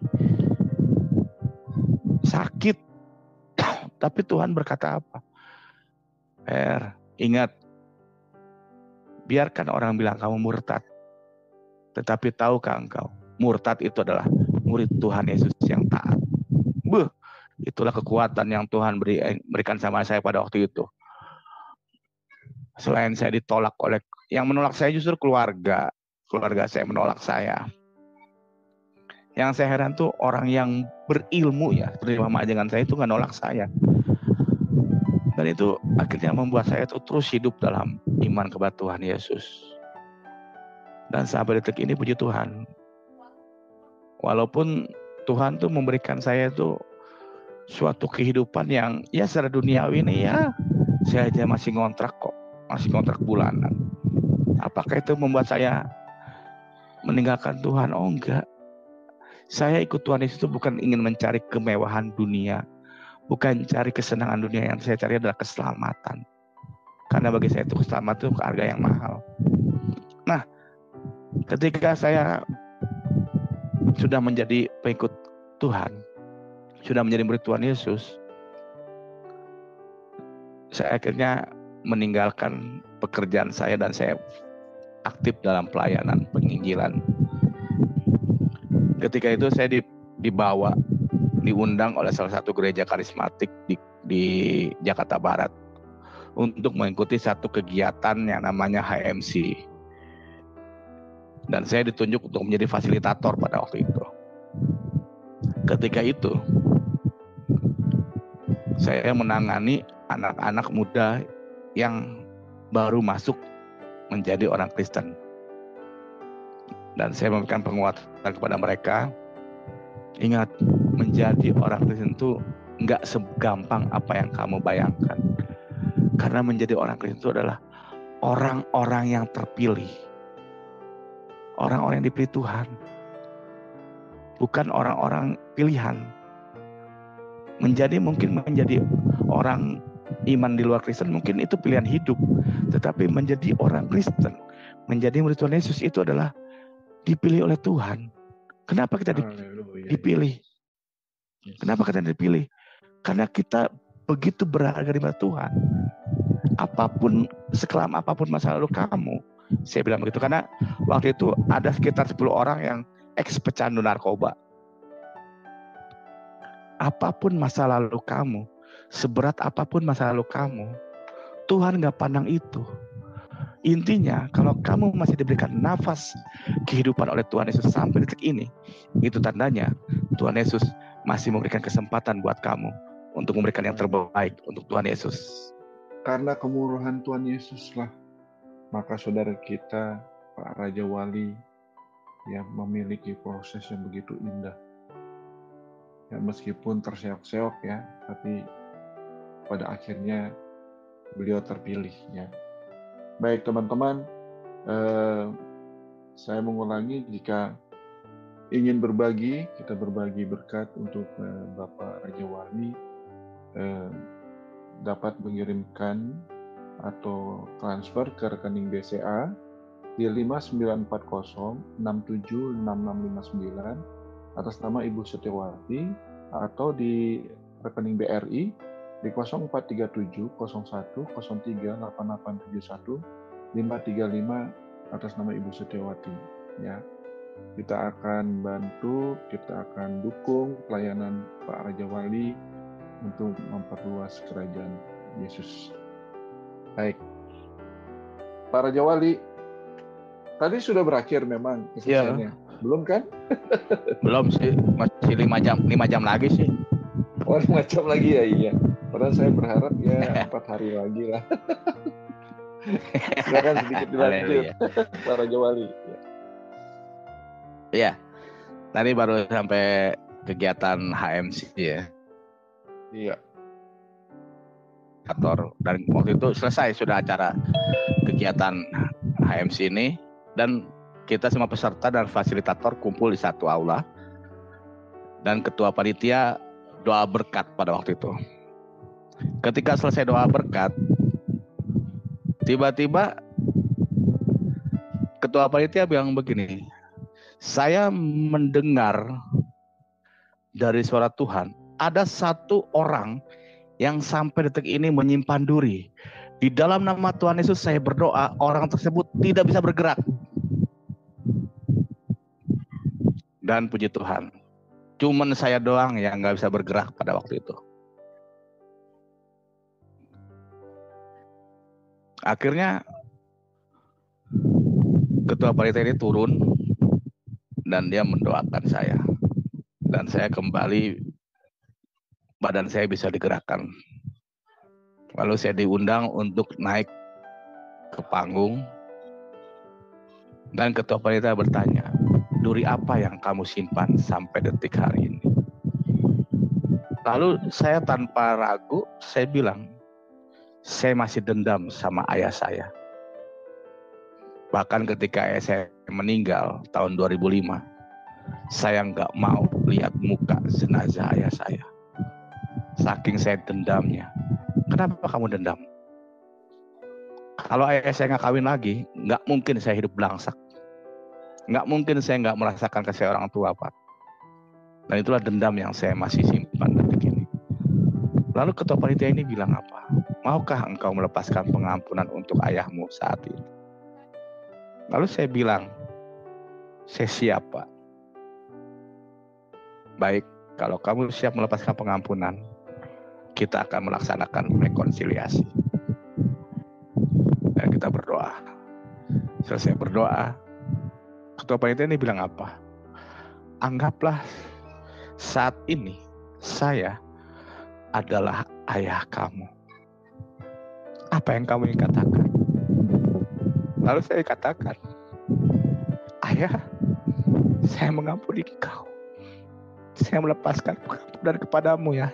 sakit. Tapi Tuhan berkata apa? Er, ingat, biarkan orang bilang kamu murtad, tetapi tahukah engkau, murtad itu adalah murid Tuhan Yesus yang taat. Buh, itulah kekuatan yang Tuhan beri, berikan sama saya pada waktu itu. Selain saya ditolak oleh, yang menolak saya justru keluarga. Keluarga saya menolak saya. Yang saya heran tuh orang yang berilmu ya, seperti Mama Ajengan saya itu nggak nolak saya. Dan itu akhirnya membuat saya tuh terus hidup dalam iman kepada Tuhan Yesus. Dan sampai detik ini puji Tuhan. Walaupun Tuhan tuh memberikan saya tuh suatu kehidupan yang ya secara duniawi ini ya, saya aja masih ngontrak kok, masih kontrak bulanan. Apakah itu membuat saya meninggalkan Tuhan? Oh enggak. Saya ikut Tuhan Yesus itu bukan ingin mencari kemewahan dunia, bukan cari kesenangan dunia. Yang saya cari adalah keselamatan. Karena bagi saya itu keselamatan itu harga yang mahal. Nah, ketika saya sudah menjadi pengikut Tuhan, sudah menjadi murid Tuhan Yesus, saya akhirnya meninggalkan pekerjaan saya dan saya aktif dalam pelayanan penginjilan. Ketika itu saya dibawa, diundang oleh salah satu gereja karismatik di, di Jakarta Barat untuk mengikuti satu kegiatan yang namanya H M C. Dan saya ditunjuk untuk menjadi fasilitator pada waktu itu. Ketika itu, saya menangani anak-anak muda yang baru masuk menjadi orang Kristen. Dan saya memberikan penguatan kepada mereka. Ingat, menjadi orang Kristen itu nggak segampang apa yang kamu bayangkan. Karena menjadi orang Kristen itu adalah orang-orang yang terpilih. Orang-orang yang dipilih Tuhan. Bukan orang-orang pilihan. Menjadi mungkin menjadi orang iman di luar Kristen mungkin itu pilihan hidup. Tetapi menjadi orang Kristen, menjadi murid Tuhan Yesus itu adalah dipilih oleh Tuhan. Kenapa kita dipilih? Kenapa kita dipilih? Karena kita begitu berharga di mata Tuhan. Apapun, sekelam apapun masa lalu kamu, saya bilang begitu. Karena waktu itu ada sekitar sepuluh orang yang ex pecandu narkoba. Apapun masa lalu kamu, seberat apapun masa lalu kamu, Tuhan gak pandang itu. Intinya, kalau kamu masih diberikan nafas kehidupan oleh Tuhan Yesus sampai detik ini, itu tandanya Tuhan Yesus masih memberikan kesempatan buat kamu untuk memberikan yang terbaik untuk Tuhan Yesus. Karena kemurahan Tuhan Yesuslah, maka saudara kita, Pak Raja Wali yang memiliki proses yang begitu indah. Ya, meskipun terseok-seok ya, tapi pada akhirnya beliau terpilih ya. Baik teman-teman, eh, saya mengulangi, jika ingin berbagi, kita berbagi berkat untuk eh, Bapak Raja Wali, eh, dapat mengirimkan atau transfer ke rekening B C A di lima sembilan empat nol enam tujuh enam enam lima sembilan atas nama Ibu Setiawati, atau di rekening B R I di nol empat tiga tujuh nol satu nol tiga delapan delapan tujuh satu lima tiga lima atas nama Ibu Setiawati ya. Kita akan bantu, kita akan dukung pelayanan Pak Raja Wali untuk memperluas kerajaan Yesus. Baik, Pak Raja Wali, tadi sudah berakhir memang kesaksiannya, ya. Belum kan? Belum sih, masih lima jam, lima jam lagi sih. Oh, lima jam lagi ya, iya. Padahal saya berharap ya empat hari lagi lah. Silakan sedikit dilanjut, Pak Raja Wali. Iya, tadi baru sampai kegiatan H M C ya. Iya. Kantor, dan waktu itu selesai sudah acara kegiatan H M C ini, dan kita semua peserta dan fasilitator kumpul di satu aula, dan ketua panitia doa berkat pada waktu itu. Ketika selesai doa berkat, tiba-tiba ketua panitia bilang begini, saya mendengar dari suara Tuhan, ada satu orang yang sampai detik ini menyimpan duri. Di dalam nama Tuhan Yesus saya berdoa, orang tersebut tidak bisa bergerak. Dan puji Tuhan, cuman saya doang yang nggak bisa bergerak pada waktu itu. Akhirnya ketua panitia ini turun dan dia mendoakan saya. Dan saya kembali, badan saya bisa digerakkan. Lalu saya diundang untuk naik ke panggung, dan ketua panitia bertanya, duri apa yang kamu simpan sampai detik hari ini? Lalu saya tanpa ragu, saya bilang, saya masih dendam sama ayah saya. Bahkan ketika ayah saya meninggal tahun dua ribu lima, saya nggak mau lihat muka jenazah ayah saya. Saking saya dendamnya. Kenapa kamu dendam? Kalau ayah saya nggak kawin lagi, nggak mungkin saya hidup belangsak. Nggak mungkin saya nggak merasakan kasih orang tua, Pak. Dan itulah dendam yang saya masih simpan detik ini. Lalu ketua panitia ini bilang apa? Maukah engkau melepaskan pengampunan untuk ayahmu saat ini? Lalu saya bilang, saya siap, Pak. Baik, kalau kamu siap melepaskan pengampunan, kita akan melaksanakan rekonsiliasi. Dan kita berdoa. Selesai berdoa, ketua panitia ini bilang apa? Anggaplah saat ini saya adalah ayah kamu. Apa yang kamu ingin katakan? Lalu saya katakan, ayah, saya mengampuni engkau. Saya melepaskan pengampunan kepadamu ya.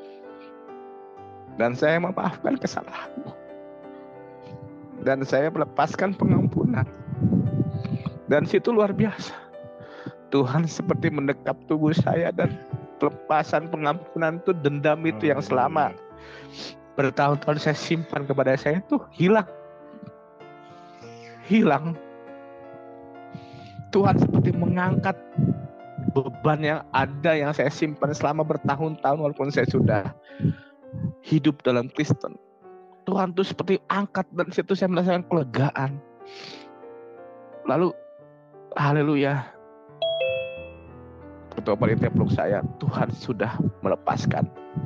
Dan saya memaafkan kesalahanmu. Dan saya melepaskan pengampunan. Dan situ luar biasa. Tuhan seperti mendekap tubuh saya, dan pelepasan pengampunan itu, dendam itu yang selama bertahun-tahun saya simpan kepada saya itu hilang. Hilang. Tuhan seperti mengangkat beban yang ada yang saya simpan selama bertahun-tahun, walaupun saya sudah hidup dalam Kristen. Tuhan tuh seperti angkat, dan situ saya merasakan kelegaan. Lalu haleluya, ketua panitia peluk saya, Tuhan sudah melepaskan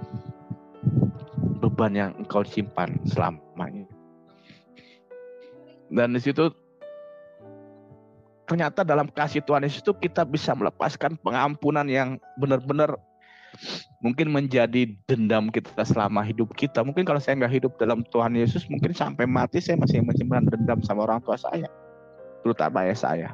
beban yang engkau simpan selamanya. Dan di situ ternyata dalam kasih Tuhan Yesus itu kita bisa melepaskan pengampunan yang benar-benar mungkin menjadi dendam kita selama hidup kita. Mungkin kalau saya nggak hidup dalam Tuhan Yesus, mungkin sampai mati saya masih menyimpan dendam sama orang tua saya. terutama ayah saya.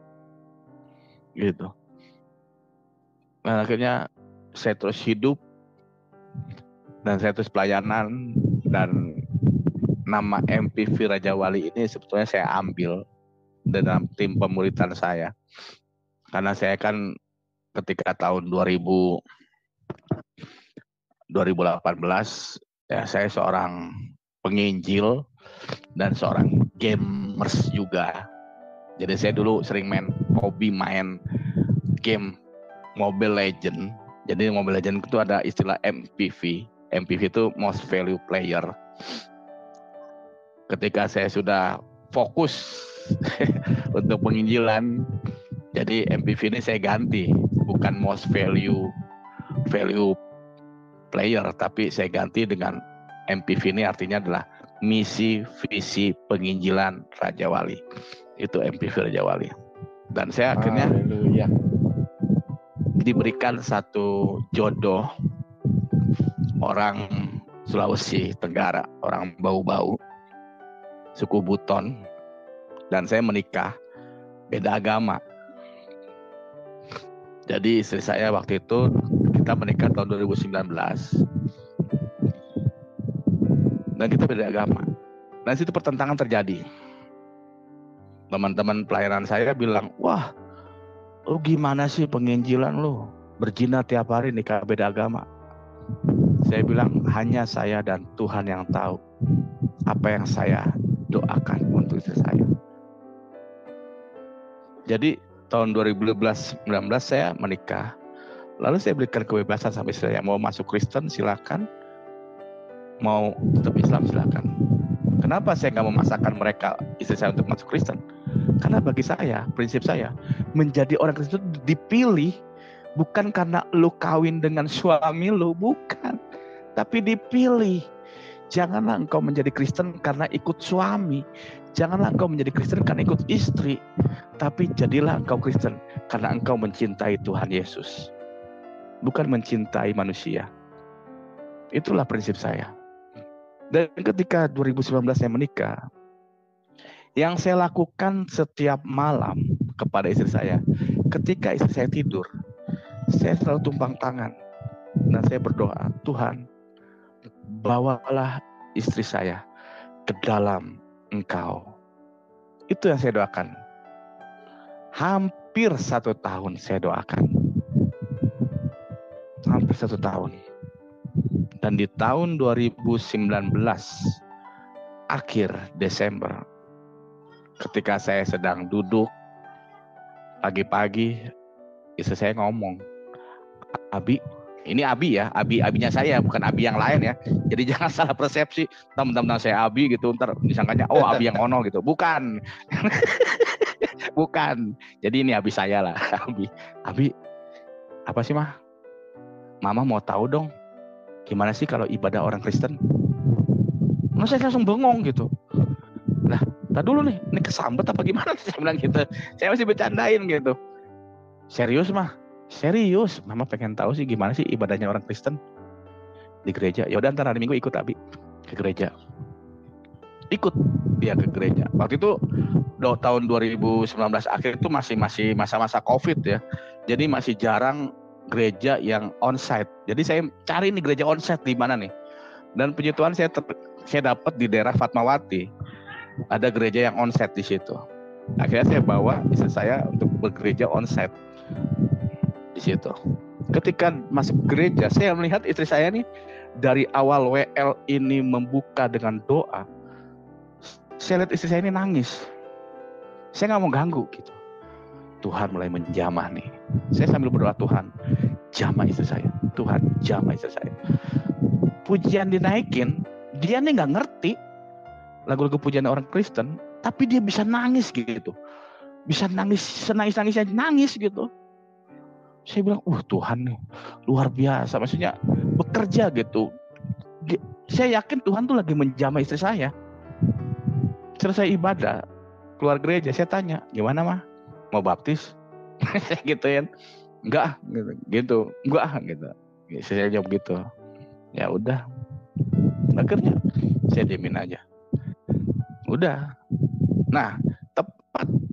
Gitu. Nah, akhirnya saya terus hidup dan saya terus pelayanan, dan nama M P V Raja Wali ini sebetulnya saya ambil dalam tim pemuritan saya. Karena saya kan ketika tahun dua ribu, dua ribu delapan belas ya, saya seorang penginjil dan seorang gamers juga. Jadi saya dulu sering main, hobi main game Mobile Legend. Jadi Mobile Legend itu ada istilah M P V. M P V itu Most Value Player. Ketika saya sudah fokus untuk penginjilan, jadi M P V ini saya ganti, bukan Most Value Value Player, tapi saya ganti dengan M P V ini, artinya adalah misi visi penginjilan Raja Wali. Itu M P V Raja Wali. Dan saya akhirnya Haleluya. diberikan satu jodoh orang Sulawesi Tenggara, orang Bau-Bau, suku Buton, dan saya menikah beda agama. Jadi istri saya waktu itu, kita menikah tahun dua ribu sembilan belas, dan kita beda agama. Dan situ pertentangan terjadi. Teman-teman pelayanan saya bilang, wah, lu gimana sih penginjilan lu? Berzina tiap hari, nikah beda agama. Saya bilang, hanya saya dan Tuhan yang tahu apa yang saya doakan untuk istri saya. Jadi tahun dua ribu sembilan belas saya menikah. Lalu saya berikan kebebasan sampai saya mau masuk Kristen silakan, mau tetap Islam silakan. Kenapa saya nggak memaksakan mereka, istri saya, untuk masuk Kristen? Karena bagi saya, prinsip saya, menjadi orang Kristen dipilih bukan karena lu kawin dengan suami lu, bukan, tapi dipilih. Janganlah engkau menjadi Kristen karena ikut suami. Janganlah engkau menjadi Kristen karena ikut istri. Tapi jadilah engkau Kristen karena engkau mencintai Tuhan Yesus, bukan mencintai manusia. Itulah prinsip saya. Dan ketika dua ribu sembilan belas saya menikah, yang saya lakukan setiap malam kepada istri saya, ketika istri saya tidur, saya selalu tumpang tangan dan saya berdoa, Tuhan, bawalah istri saya ke dalam Engkau. Itu yang saya doakan. Hampir satu tahun saya doakan. Hampir satu tahun. Dan di tahun dua ribu sembilan belas, akhir Desember, ketika saya sedang duduk pagi-pagi, istri saya ngomong, Abi, ini Abi ya, Abi abinya saya, bukan Abi yang lain ya. Jadi jangan salah persepsi, teman-teman saya Abi gitu, ntar disangkanya oh Abi yang ono gitu, bukan, bukan. Jadi ini Abi saya lah, Abi, Abi, apa sih mah? Mama mau tahu dong, gimana sih kalau ibadah orang Kristen? Nah, saya langsung bengong gitu. Lah, tak dulu nih, ini kesambet apa gimana? Saya bilang gitu. Saya masih bercandain gitu. Serius mah? Serius. Mama pengen tahu sih gimana sih ibadahnya orang Kristen di gereja. Ya udah, ntar hari Minggu ikut Abi ke gereja. Ikut dia ke gereja. Waktu itu do, tahun dua ribu sembilan belas akhir itu masih masih masa-masa Covid ya. Jadi masih jarang gereja yang onsite. Jadi saya cari nih gereja onsite di mana nih. Dan puji Tuhan saya ter, saya dapat di daerah Fatmawati. Ada gereja yang onsite di situ. Akhirnya saya bawa istri saya untuk bergereja onsite di situ. Ketika masuk gereja, saya melihat istri saya nih dari awal W L ini membuka dengan doa. Saya lihat istri saya ini nangis. Saya nggak mau ganggu gitu. Tuhan mulai menjamah nih. Saya sambil berdoa, Tuhan, jamah istri saya. Tuhan, jamah istri saya. Pujian dinaikin, dia nih nggak ngerti lagu-lagu pujian orang Kristen, tapi dia bisa nangis gitu. Bisa nangis, senangis-nangisnya nangis gitu. Saya bilang, uh Tuhan nih, luar biasa. Maksudnya bekerja gitu. Saya yakin Tuhan tuh lagi menjamah istri saya. Selesai ibadah, keluar gereja, saya tanya, gimana mah? Mau baptis? Saya gituin. Enggak, gitu. gitu. Enggak, gitu. Saya jawab gitu. Ya udah. Akhirnya saya diemin aja. Udah. Nah, tepat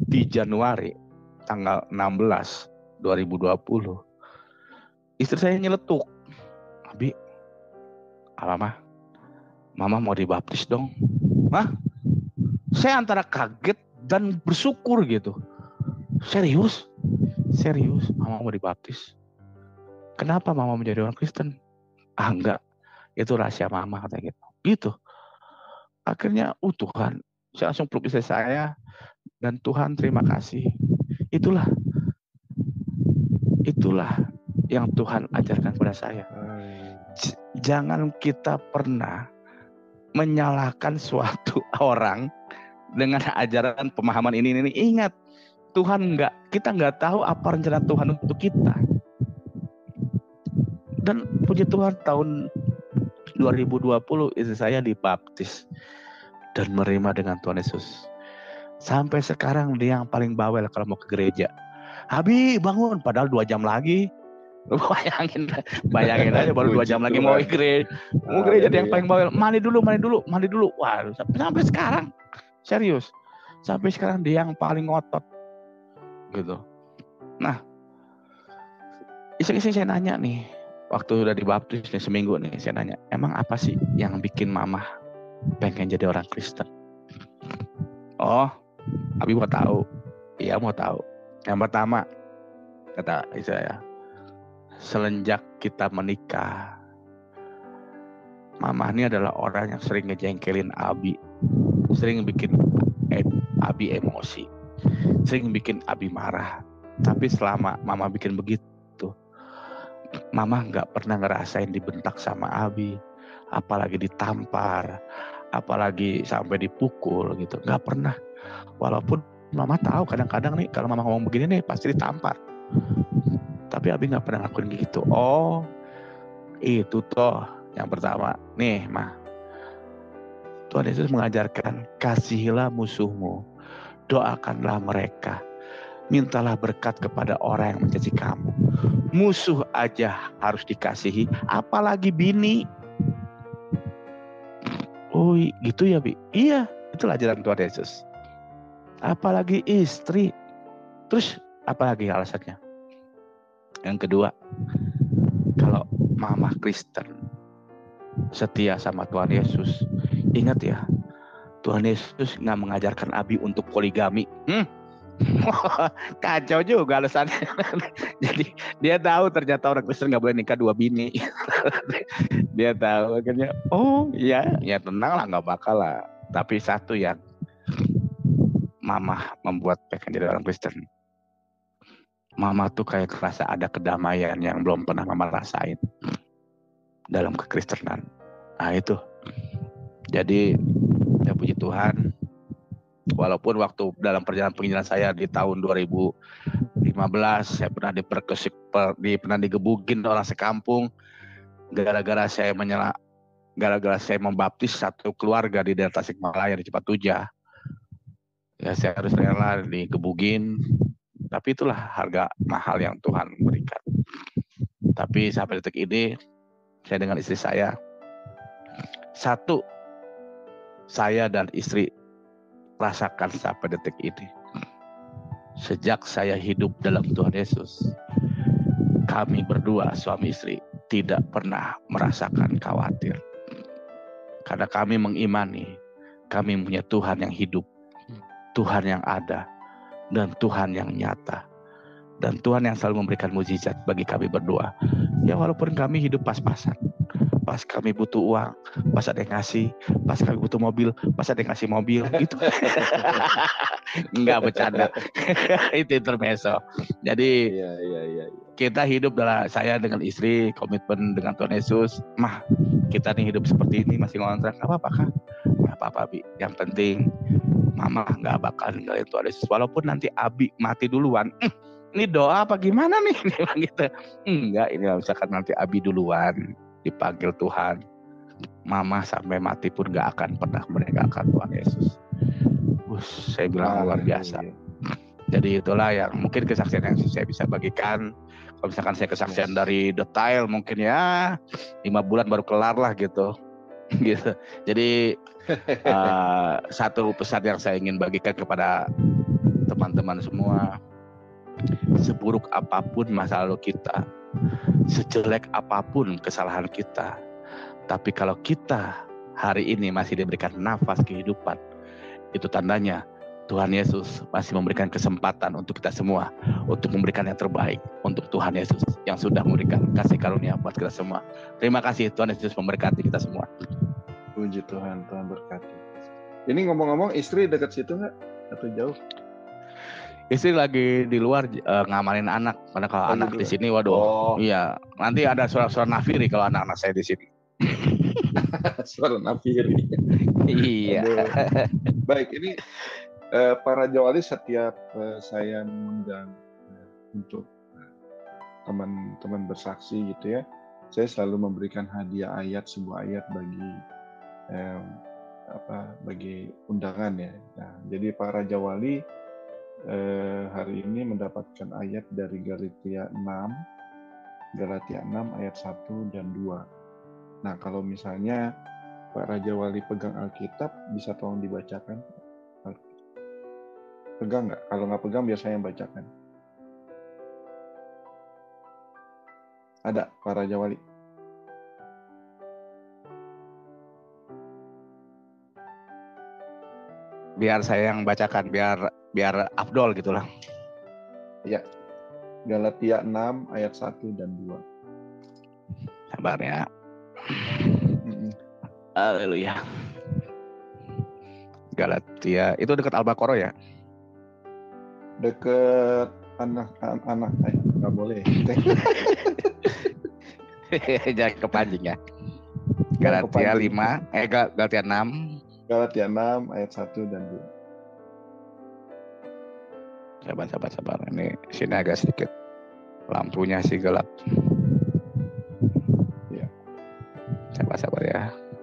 di Januari tanggal enam belas dua ribu dua puluh, istri saya nyeletuk, Abi, apa mah? Mama mau dibaptis dong. Hah? Saya antara kaget dan bersyukur gitu. Serius? Serius, Mama mau dibaptis. Kenapa Mama menjadi orang Kristen? Ah enggak, itu rahasia Mama kata gitu. Gitu. Akhirnya, uh Tuhan, saya langsung peluk istri saya, dan Tuhan terima kasih. Itulah, itulah yang Tuhan ajarkan kepada saya. J- jangan kita pernah menyalahkan suatu orang dengan ajaran pemahaman ini ini. Ingat, Tuhan enggak, kita enggak tahu apa rencana Tuhan untuk kita. Dan puji Tuhan, tahun dua ribu dua puluh istri saya dibaptis dan menerima dengan Tuhan Yesus. Sampai sekarang dia yang paling bawel kalau mau ke gereja. Abi bangun, padahal dua jam lagi. Bayangin, bayangin aja baru dua jam lagi mau gereja. Mau gereja dia yang paling bawel. Mandi dulu, mandi dulu, mandi dulu. Wah, sampai, sampai sekarang. Serius. Sampai sekarang dia yang paling ngotot. Gitu. Nah, iseng-iseng saya nanya nih, waktu udah dibaptis nih seminggu nih, saya nanya, emang apa sih yang bikin mama pengen jadi orang Kristen? Oh, Abi mau tahu. Iya mau tahu. Yang pertama, kata saya, semenjak kita menikah, mama ini adalah orang yang sering ngejengkelin Abi, sering bikin Abi emosi, sering bikin Abi marah. Tapi selama mama bikin begitu, mama nggak pernah ngerasain dibentak sama Abi, apalagi ditampar, apalagi sampai dipukul gitu, nggak pernah. Walaupun mama tahu kadang-kadang nih kalau mama ngomong begini nih pasti ditampar, tapi Abi nggak pernah ngelakuin gitu. Oh, itu toh yang pertama. Nih, mah, Tuhan Yesus mengajarkan, kasihilah musuhmu, doakanlah mereka, mintalah berkat kepada orang yang mencaci kamu. Musuh aja harus dikasihi, apalagi bini. Oh gitu ya, Bi? Iya, itulah ajaran Tuhan Yesus. Apalagi istri. Terus apalagi alasannya? Yang kedua, kalau mama Kristen setia sama Tuhan Yesus, ingat ya, Tuhan Yesus nggak mengajarkan Abi untuk poligami. Hmm? Kacau juga alasannya. Jadi dia tahu ternyata orang Kristen nggak boleh nikah dua bini. Dia tahu akhirnya, oh ya, ya tenang lah, nggak bakal lah. Tapi satu yang mama membuat pengen jadi orang Kristen, mama tuh kayak kerasa ada kedamaian yang belum pernah mama rasain dalam kekristenan. Nah itu. Jadi ya puji Tuhan, walaupun waktu dalam perjalanan penginjilan saya di tahun dua ribu lima belas saya pernah diperkesik, di, pernah digebukin orang sekampung gara-gara saya menyela, gara-gara saya membaptis satu keluarga di daerah Tasikmalaya di Cipatujah. Ya saya harus rela digebukin, tapi itulah harga mahal yang Tuhan berikan. Tapi sampai detik ini saya dengan istri saya, satu, saya dan istri rasakan sampai detik ini, sejak saya hidup dalam Tuhan Yesus, kami berdua suami istri tidak pernah merasakan khawatir, karena kami mengimani kami punya Tuhan yang hidup, Tuhan yang ada, dan Tuhan yang nyata, dan Tuhan yang selalu memberikan mukjizat bagi kami berdua. Ya walaupun kami hidup pas-pasan, pas kami butuh uang, pas ada yang ngasih, pas kami butuh mobil, pas ada yang ngasih mobil, gitu. Enggak bercanda. Itu intermezzo. Jadi ya, ya, ya, ya. Kita hidup dalam, saya dengan istri komitmen dengan Tuhan Yesus. Mah, kita nih hidup seperti ini masih ngontrak, nggak apa-apa kan? Nggak apa-apa, Bi. Yang penting mama nggak bakal ninggalin Tuhan Yesus. Walaupun nanti Abi mati duluan. Eh, ini doa apa gimana nih? Gitu. Enggak, ini misalkan nanti Abi duluan dipanggil Tuhan, mama sampai mati pun gak akan pernah meninggalkan Tuhan Yesus. Ush, saya bilang luar biasa. Jadi itulah yang mungkin kesaksian yang saya bisa bagikan. Kalau misalkan saya kesaksian dari detail mungkin ya lima bulan baru kelar lah gitu. Gitu. Jadi uh, satu pesan yang saya ingin bagikan kepada teman-teman semua, seburuk apapun masa lalu kita, sejelek apapun kesalahan kita, tapi kalau kita hari ini masih diberikan nafas kehidupan, itu tandanya Tuhan Yesus masih memberikan kesempatan untuk kita semua, untuk memberikan yang terbaik untuk Tuhan Yesus yang sudah memberikan kasih karunia buat kita semua. Terima kasih, Tuhan Yesus memberkati kita semua. Puji Tuhan, Tuhan berkati. Ini ngomong-ngomong, istri dekat situ nggak atau jauh? Istri lagi di luar uh, ngamalin anak, karena kalau Oh, anak di di luar. sini, waduh, Oh. iya, nanti ada suara-suara nafiri kalau anak-anak saya di sini. Suara nafiri. Iya. Baik, ini eh, para jawali setiap eh, saya mengundang eh, untuk eh, teman-teman bersaksi gitu ya, saya selalu memberikan hadiah ayat, sebuah ayat bagi eh, apa bagi undangan ya. Nah, jadi para jawali eh, hari ini mendapatkan ayat dari Galatia enam, Galatia enam ayat satu dan dua. Nah, kalau misalnya Pak Raja Wali pegang Alkitab, bisa tolong dibacakan? Pegang nggak? Kalau nggak pegang, biar saya yang bacakan. Ada Pak Raja Wali? Biar saya yang bacakan, biar biar afdol gitulah. Ya. Galatia enam ayat satu dan dua. Sabar ya. Mm-mm. Haleluya. Galatia itu dekat Al-Baqarah ya? Deket anak-anak, eh, nggak boleh. Jangan kepancing ya. Galatia lima, eh Galatia enam. Galatia enam ayat satu dan dua. Sabar, sabar, sabar. Ini sini agak sedikit lampunya sih gelap. Ya. Sabar, sabar ya.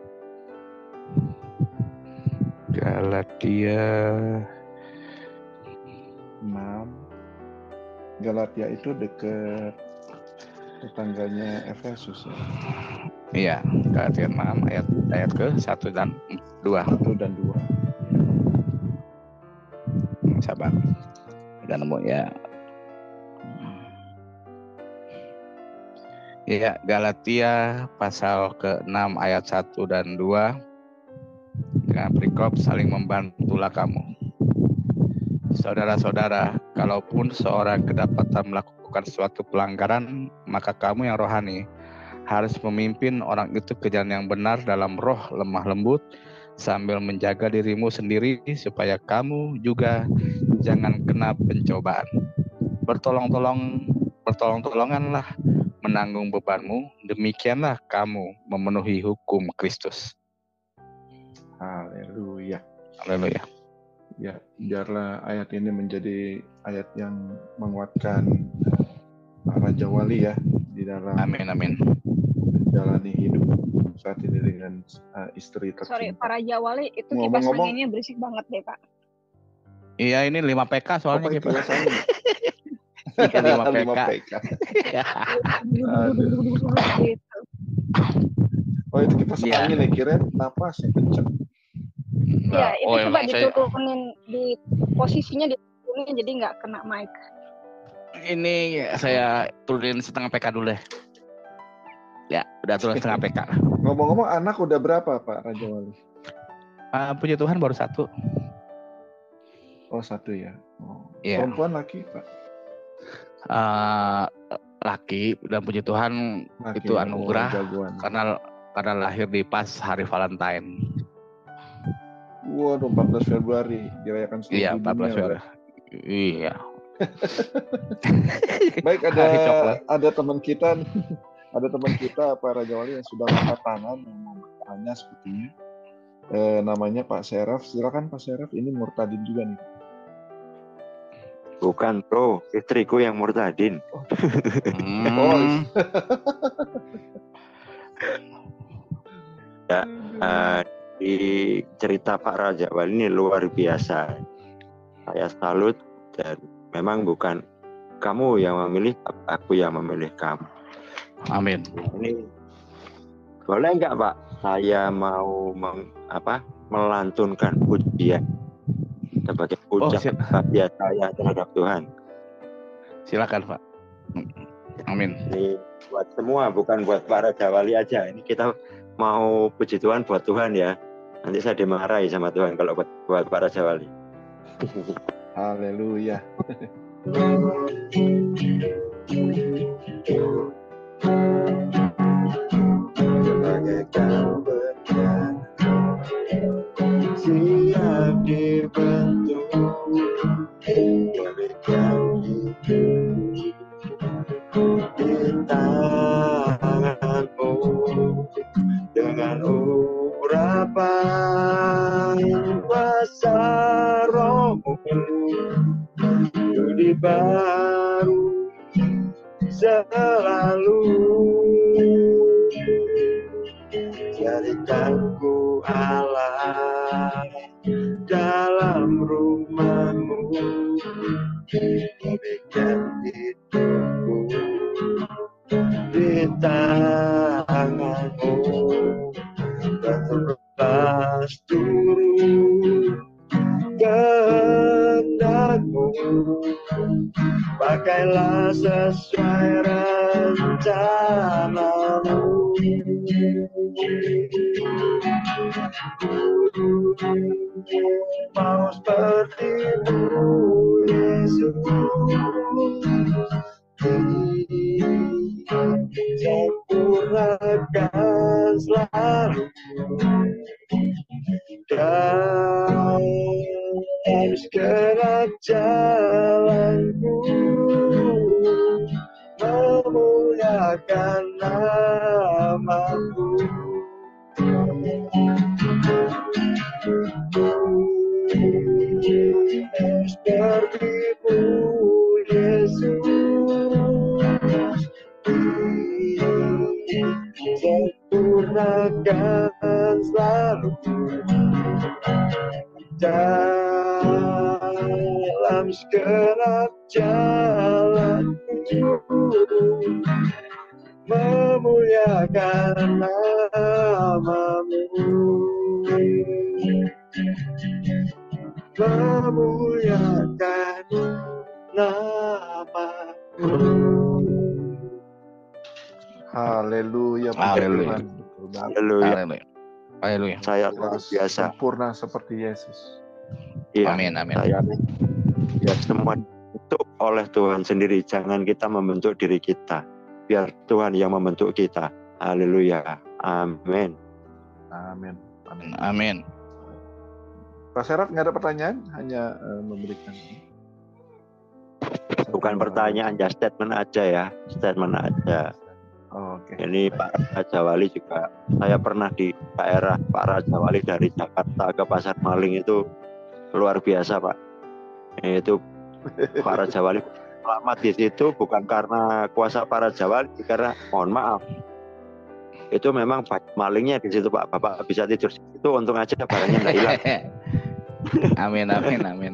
Galatia enam. Galatia itu dekat tetangganya Efesus ya. Iya, Galatia enam ayat ayat ke satu dan dua. satu dan dua. Sabar. Udah nemu ya. Iya, Galatia pasal ke enam ayat satu dan dua. Dengan perikop saling membantulah kamu. Saudara-saudara, kalaupun seorang kedapatan melakukan suatu pelanggaran, maka kamu yang rohani harus memimpin orang itu ke jalan yang benar dalam roh lemah lembut, sambil menjaga dirimu sendiri supaya kamu juga jangan kena pencobaan. Bertolong-tolong, bertolong-tolonganlah menanggung bebanmu, demikianlah kamu memenuhi hukum Kristus. Haleluya. Haleluya. Ya, biarlah ayat ini menjadi ayat yang menguatkan Pak Raja Wali ya di dalam Amin, amin. menjalani hidup saat ini dengan uh, istri tercinta. Sorry, Pak Raja Wali, itu kipas Ngomong-ngomong- anginnya berisik banget deh, Pak. Iya, ini lima P K soalnya Apa gitu. kipas angin? Iya, lima P K. lima P K. Gitu. Oh, itu kipas Iya. angin ya, kirain napas yang kenceng. Iya, itu oh, coba emang saya- diturunin di posisinya diturunin jadi nggak kena mic. Ini saya turunin setengah P K dulu deh. Ya, udah turun setengah P K. Ngomong-ngomong, anak udah berapa Pak Raja Wali? Uh, puji Tuhan baru satu. Oh, satu ya. Oh. Iya. Perempuan laki Pak? Uh, laki, dan puji Tuhan Laki. itu anugerah, Oh, jagoan. karena karena lahir di pas hari Valentine. Waduh, empat belas Februari dirayakan seluruh Iya, dunia, empat belas Pak. Februari. Iya. Baik, ada Hari coklat. ada teman kita ada teman kita Pak Raja Wali yang sudah angkat tangan yang mau bertanya sepertinya. Eh, namanya Pak Seraf. Silakan Pak Seraf, ini murtadin juga nih. Bukan bro, istriku yang murtadin. Hmm. Oh, Ya, uh, di cerita Pak Raja Wali ini luar biasa. Saya salut, dan memang bukan kamu yang memilih, aku yang memilih kamu. Amin. Ini boleh nggak Pak? Saya mau meng, apa, melantunkan pujian sebagai Oh, ucapan siap. bahagia saya terhadap Tuhan. Silakan Pak. Amin. Ini buat semua, bukan buat Pak Raja Wali aja. Ini kita mau puji Tuhan buat Tuhan ya. Nanti saya dimarahi sama Tuhan kalau buat, buat Pak Raja Wali. Haleluya. Bagaikan bendera siap dibentuk demikian hidup di tanganmu dengan urapan kuasa rohmu dibaru selalu. Jadikan ku Allah dalam rumahmu, demikian hidupku di tanganmu, berlepas turun kehendakmu, pakailah sesuai rencanamu. Mau seperti-Mu Yesus, sempurnakan selalu dalam segala jalanku, memuliakan nama-Mu. Seperti-Mu Yesus, sempurnakan selalu dalam segenap jalanku, memuliakan nama-Mu, memuliakan nama-Mu. Haleluya. Haleluya. Betul banget. Haleluya. Haleluya. Haleluya. Saya luar biasa. Sempurna seperti Yesus. Iya, Amin, amin. saya ya semua dibentuk oleh Tuhan sendiri. Jangan kita membentuk diri kita. Biar Tuhan yang membentuk kita. Haleluya. Amin. Amin. Amin. Amin. Pak Serap nggak ada pertanyaan, hanya uh, memberikan. Bukan pertanyaan, ya statement aja ya. Statement aja. Oh, Oke. Ini Pak Raja Wali juga, saya pernah di daerah Pak Raja Wali dari Jakarta ke Pasar Maling itu luar biasa Pak. Itu Pak Raja Wali selamat di situ bukan karena kuasa Pak Raja Wali, karena mohon maaf itu memang malingnya di situ Pak. Bapak bisa tidur di situ, untung aja barangnya nggak hilang. Amin, amin, amin.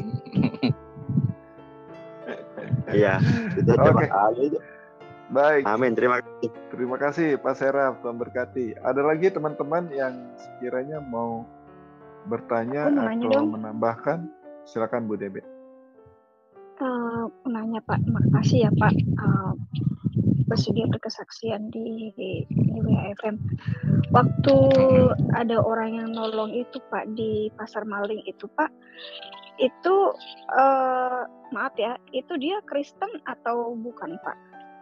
Iya, itu aja Oke. Pak. Baik. Amin, terima kasih. Terima kasih Pak Serap, Tuhan berkati. Ada lagi teman-teman yang sekiranya mau bertanya Aku mau nanya atau dong. menambahkan, silakan Bu Debe. Uh, menanya Pak, makasih ya Pak uh, bersedia berkesaksian di, di, di W A F M. Waktu ada orang yang nolong itu Pak di Pasar Maling itu Pak, itu uh, maaf ya, itu dia Kristen atau bukan Pak?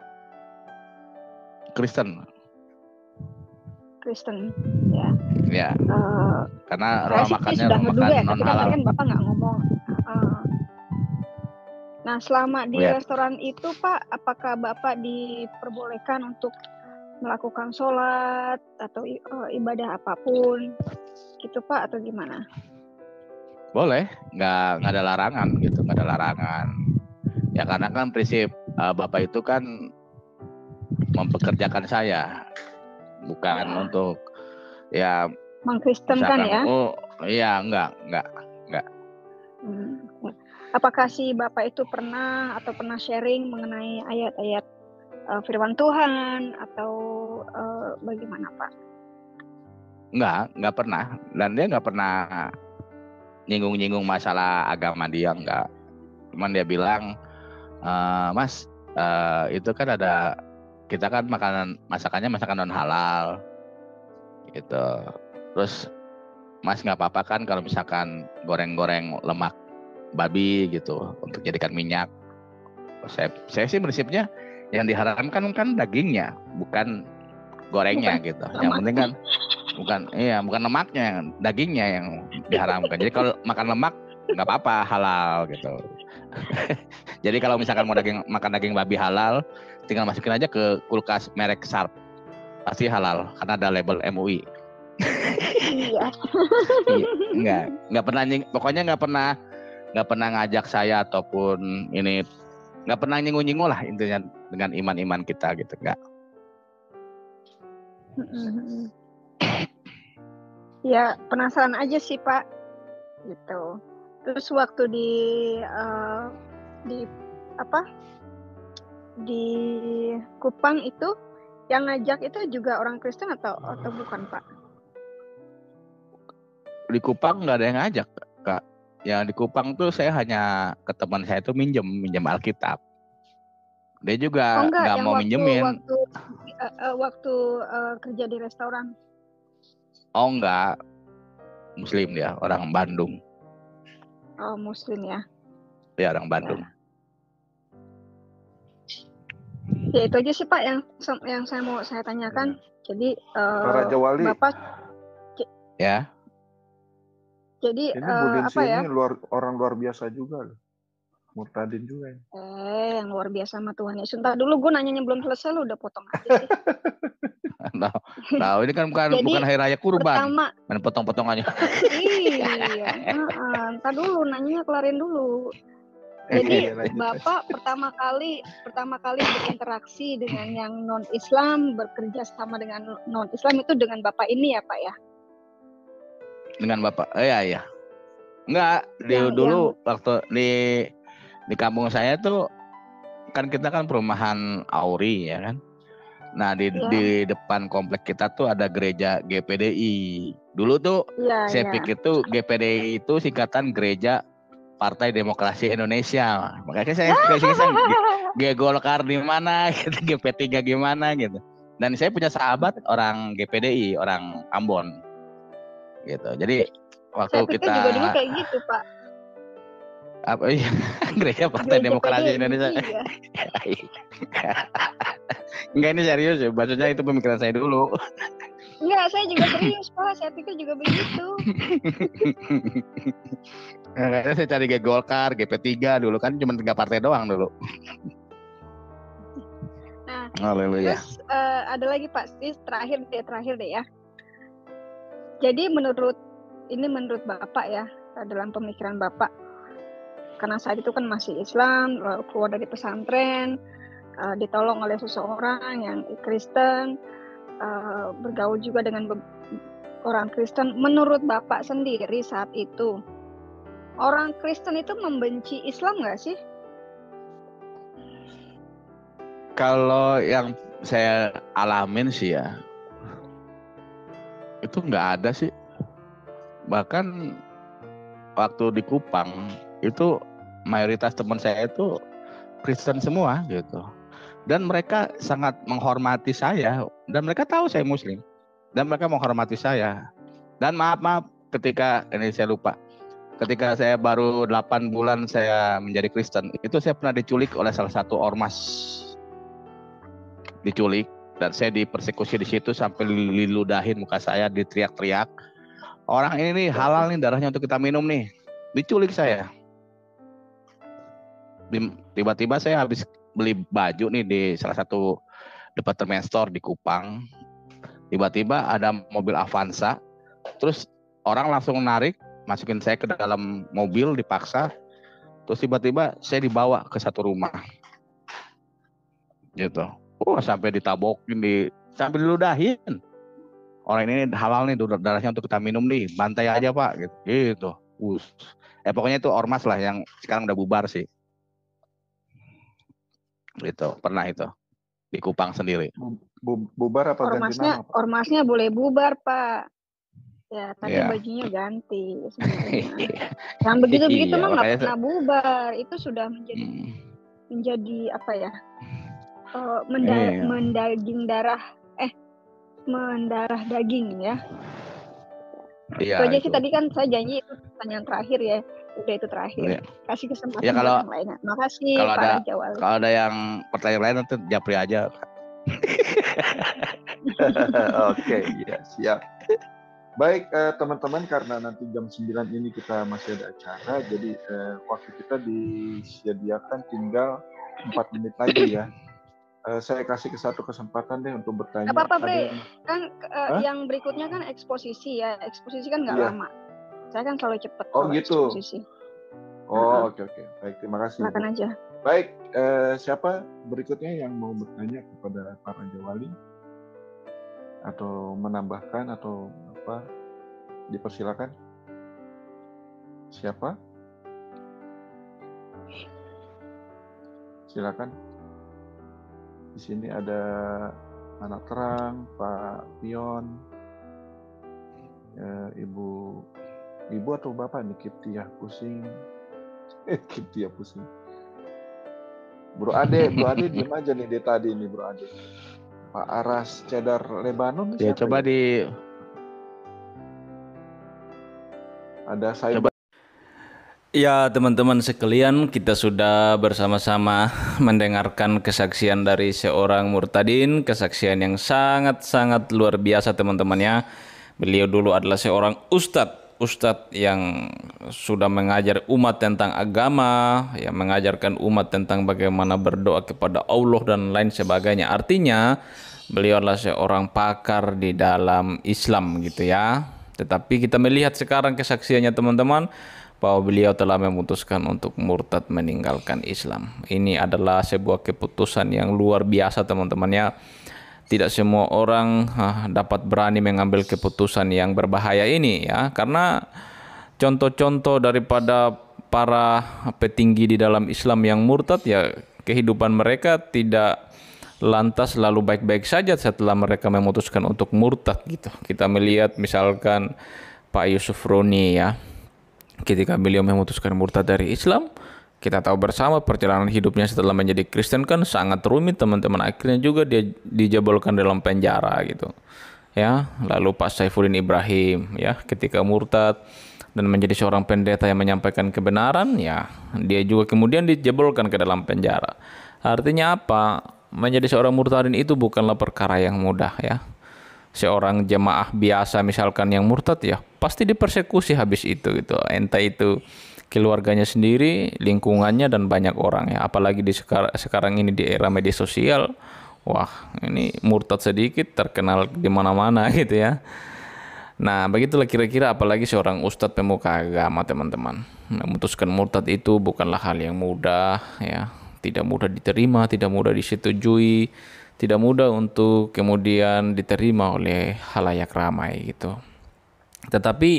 Kristen. Kristen ya. Ya, Uh, karena saya rumah sih makannya sudah rumah menduga makan ya, non tapi kan halal. tadi kan Bapak nggak ngomong. Uh, nah, selama di Ya. restoran itu Pak, apakah Bapak diperbolehkan untuk melakukan sholat atau uh, ibadah apapun, gitu Pak, atau gimana? Boleh, nggak nggak ada larangan gitu, nggak ada larangan. Ya karena kan prinsip uh, Bapak itu kan mempekerjakan saya, bukan Ya. untuk ya Mengkristenkan misalkan, ya? oh iya enggak enggak enggak. Hmm. Apakah si Bapak itu pernah atau pernah sharing mengenai ayat-ayat uh, firman Tuhan atau uh, bagaimana Pak? Enggak, enggak pernah. Dan dia enggak pernah nyinggung-nyinggung masalah agama dia, enggak. Cuman dia bilang, e, Mas, uh, itu kan ada, kita kan makanan masakannya masakan non halal gitu. Terus Mas nggak apa-apa kan kalau misalkan goreng-goreng lemak babi gitu untuk jadikan minyak. Saya, saya sih prinsipnya yang diharamkan kan dagingnya, bukan gorengnya bukan gitu. Lemak. Yang penting kan bukan iya bukan lemaknya, yang dagingnya yang diharamkan. Jadi kalau makan lemak nggak apa-apa, halal gitu. Jadi kalau misalkan mau daging makan daging babi halal, tinggal masukin aja ke kulkas merek Sharp, pasti halal karena ada label M U I. Iya. Enggak, enggak pernah nying, pokoknya enggak pernah enggak pernah ngajak saya ataupun ini enggak pernah nyinggung-nyinggung lah intinya dengan iman-iman kita gitu, enggak. Ya, penasaran aja sih, Pak. Gitu. Terus waktu di uh, di apa? Di Kupang itu yang ngajak itu juga orang Kristen atau atau bukan, Pak? Di Kupang nggak ada yang ngajak, Kak. Yang di Kupang tuh saya hanya ke teman saya tuh minjem, minjem Alkitab. Dia juga oh, nggak mau waktu, minjemin. Waktu uh, uh, waktu uh, kerja di restoran. Oh enggak, Muslim dia, orang Bandung. Oh Muslim ya? Dia orang Bandung. Ya. Ya itu aja sih Pak yang yang saya mau saya tanyakan. Ya. Jadi uh, Raja Wali. Bapak. Ya. Jadi ini uh, Budin apa ya? Ini luar, orang luar biasa juga loh. Murtadin juga ya. Eh, yang luar biasa sama Tuhan Yesus. Entar dulu gue nanyanya belum selesai lu udah potong aja sih. Nah, nah ini kan bukan Jadi, bukan hari raya kurban. Pertama, main potong-potongannya. Iya. uh, Entar dulu nanyanya kelarin dulu. Jadi Bapak pertama kali pertama kali berinteraksi dengan yang non Islam, bekerja sama dengan non Islam itu dengan Bapak ini ya Pak ya? Dengan Bapak, oh iya iya. Enggak, di, yang, dulu yang... waktu di di kampung saya tuh kan kita kan perumahan Auri ya kan. Nah di ya. Di depan komplek kita tuh ada gereja G P D I. Dulu tuh ya, saya ya. pikir tuh G P D I itu singkatan Gereja Partai Demokrasi Indonesia. Makanya saya kasih G Golkar di mana, gitu, G P tiga gimana gitu. Dan saya punya sahabat orang G P D I, orang Ambon. Gitu. Jadi waktu saya kita juga dulu kayak gitu, Pak. Apa iya? Gereja Partai Gereja Demokrasi P D I, Indonesia. Iya. Enggak, ini serius ya. Maksudnya itu pemikiran saya dulu. Enggak, saya juga serius, Pak. Saya pikir juga begitu. Nah, saya cari G Golkar, G P tiga dulu kan cuma tiga partai doang dulu. Nah, Haleluya. Terus uh, ada lagi Pak, terakhir deh, terakhir deh ya. Jadi menurut ini menurut Bapak ya, dalam pemikiran Bapak, karena saat itu kan masih Islam, keluar dari pesantren, uh, ditolong oleh seseorang yang Kristen, uh, bergaul juga dengan orang Kristen. Menurut Bapak sendiri saat itu, orang Kristen itu membenci Islam nggak sih? Kalau yang saya alamin sih ya, itu nggak ada sih. Bahkan waktu di Kupang itu mayoritas teman saya itu Kristen semua gitu. Dan mereka sangat menghormati saya. Dan mereka tahu saya Muslim. Dan mereka menghormati saya. Dan maaf-maaf ketika, ini saya lupa. Ketika saya baru delapan bulan saya menjadi Kristen, itu saya pernah diculik oleh salah satu ormas. Diculik. Dan saya dipersekusi di situ sampai diludahin muka saya, diteriak-teriak. Orang ini nih halal nih darahnya untuk kita minum nih. Diculik saya. Tiba-tiba saya habis beli baju nih di salah satu department store di Kupang. Tiba-tiba ada mobil Avanza. Terus orang langsung narik, masukin saya ke dalam mobil dipaksa. Terus tiba-tiba saya dibawa ke satu rumah. Gitu. Oh, sampai ditabokin, di, sampai diludahin. Orang ini halal nih darahnya untuk kita minum nih, bantai aja Pak. Gitu. Gitu. Uh. Eh pokoknya itu ormas lah yang sekarang udah bubar sih. Gitu, pernah itu di Kupang sendiri. Bu, bu, bubar apa ormasnya, ganti nama Pak? Ormasnya boleh bubar Pak. Ya, tapi Ya. bajunya ganti sebenarnya. Yang begitu-begitu Iya, mah nggak makanya pernah bubar. Itu sudah menjadi Hmm, menjadi apa ya? eh, menda- iya. mendaging darah eh mendarah daging ya. Iya Itu aja sih itu. tadi kan saya janji itu pertanyaan terakhir ya. Udah itu terakhir. Iya. Kasih Ya kesempatan kalau buat yang lainnya. Makasih kalau Pak ada Raja Wali. kalau ada yang pertanyaan lain nanti japri aja. Oke, ya siap. Baik eh, teman-teman, karena nanti jam sembilan ini kita masih ada acara, jadi eh, waktu kita disediakan tinggal empat menit lagi ya. Eh, saya kasih ke satu kesempatan deh untuk bertanya. Gak apa-apa Ada Bre, yang- kan eh, Hah? yang berikutnya kan eksposisi ya. Eksposisi kan nggak Iya. lama. Saya kan selalu cepet Oh, kalau gitu. eksposisi. Oh, oke oke. Baik, terima kasih. Silakan Bu. aja. Baik, eh, siapa berikutnya yang mau bertanya kepada Pak Raja Wali atau menambahkan atau apa? Dipersilakan. Siapa? Silakan. Di sini ada Anak Terang, Pak Pion, eh, Ibu Ibu atau Bapak nih, Kiptiah pusing. Kiptiah pusing. Bro Ade, Bro Ade diem aja nih dia tadi nih Bro Ade. Pak Aras Cedar Lebanon Ya siapa coba ya? di Ada saya Coba. Ya teman-teman sekalian, kita sudah bersama-sama mendengarkan kesaksian dari seorang murtadin, kesaksian yang sangat-sangat luar biasa teman-teman ya. Beliau dulu adalah seorang ustadz, ustadz yang sudah mengajar umat tentang agama, ya mengajarkan umat tentang bagaimana berdoa kepada Allah dan lain sebagainya. Artinya beliau adalah seorang pakar di dalam Islam gitu ya. Tetapi kita melihat sekarang kesaksiannya teman-teman, bahwa beliau telah memutuskan untuk murtad meninggalkan Islam. Ini adalah sebuah keputusan yang luar biasa teman-teman ya. Tidak semua orang ah, dapat berani mengambil keputusan yang berbahaya ini ya. Karena contoh-contoh daripada para petinggi di dalam Islam yang murtad ya, kehidupan mereka tidak lantas lalu baik-baik saja setelah mereka memutuskan untuk murtad gitu. Kita melihat misalkan Pak Yusuf Rouni ya. Ketika beliau memutuskan murtad dari Islam, kita tahu bersama perjalanan hidupnya setelah menjadi Kristen kan sangat rumit teman-teman. Akhirnya juga dia dijebolkan dalam penjara gitu. Ya, lalu Pak Saifuddin Ibrahim ya, ketika murtad dan menjadi seorang pendeta yang menyampaikan kebenaran, ya, dia juga kemudian dijebolkan ke dalam penjara. Artinya apa? Menjadi seorang murtadin itu bukanlah perkara yang mudah ya. Seorang jemaah biasa misalkan yang murtad ya pasti dipersekusi habis itu gitu, entah itu keluarganya sendiri, lingkungannya dan banyak orang ya, apalagi di sekar- sekarang ini di era media sosial, wah ini murtad sedikit terkenal di mana-mana gitu ya. Nah begitulah kira-kira, apalagi seorang ustadz pemuka agama teman-teman, memutuskan murtad itu bukanlah hal yang mudah ya, tidak mudah diterima, tidak mudah disetujui, tidak mudah untuk kemudian diterima oleh halayak ramai gitu. Tetapi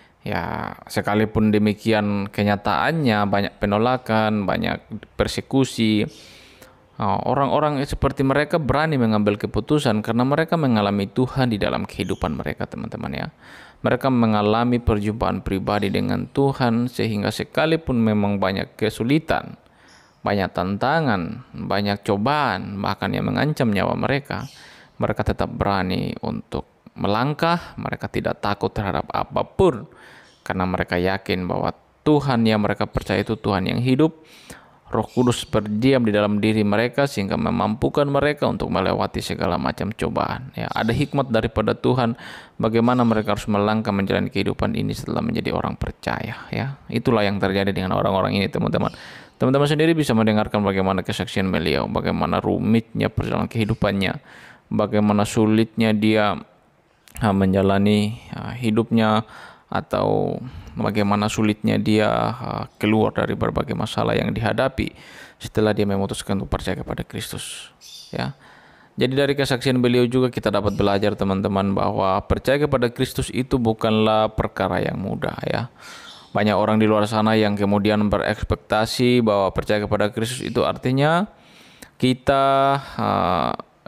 ya sekalipun demikian kenyataannya banyak penolakan, banyak persekusi, orang-orang seperti mereka berani mengambil keputusan karena mereka mengalami Tuhan di dalam kehidupan mereka teman-teman ya. Mereka mengalami perjumpaan pribadi dengan Tuhan sehingga sekalipun memang banyak kesulitan, banyak tantangan, banyak cobaan, bahkan yang mengancam nyawa mereka, mereka tetap berani untuk melangkah. Mereka tidak takut terhadap apapun karena mereka yakin bahwa Tuhan yang mereka percaya itu Tuhan yang hidup. Roh Kudus berdiam di dalam diri mereka sehingga memampukan mereka untuk melewati segala macam cobaan. Ya, ada hikmat daripada Tuhan bagaimana mereka harus melangkah menjalani kehidupan ini setelah menjadi orang percaya. Ya, itulah yang terjadi dengan orang-orang ini teman-teman. Teman-teman sendiri bisa mendengarkan bagaimana kesaksian beliau, bagaimana rumitnya perjalanan kehidupannya, bagaimana sulitnya dia menjalani hidupnya, atau bagaimana sulitnya dia keluar dari berbagai masalah yang dihadapi setelah dia memutuskan untuk percaya kepada Kristus. Ya, jadi dari kesaksian beliau juga kita dapat belajar teman-teman bahwa percaya kepada Kristus itu bukanlah perkara yang mudah ya. Banyak orang di luar sana yang kemudian berekspektasi bahwa percaya kepada Kristus itu artinya kita uh,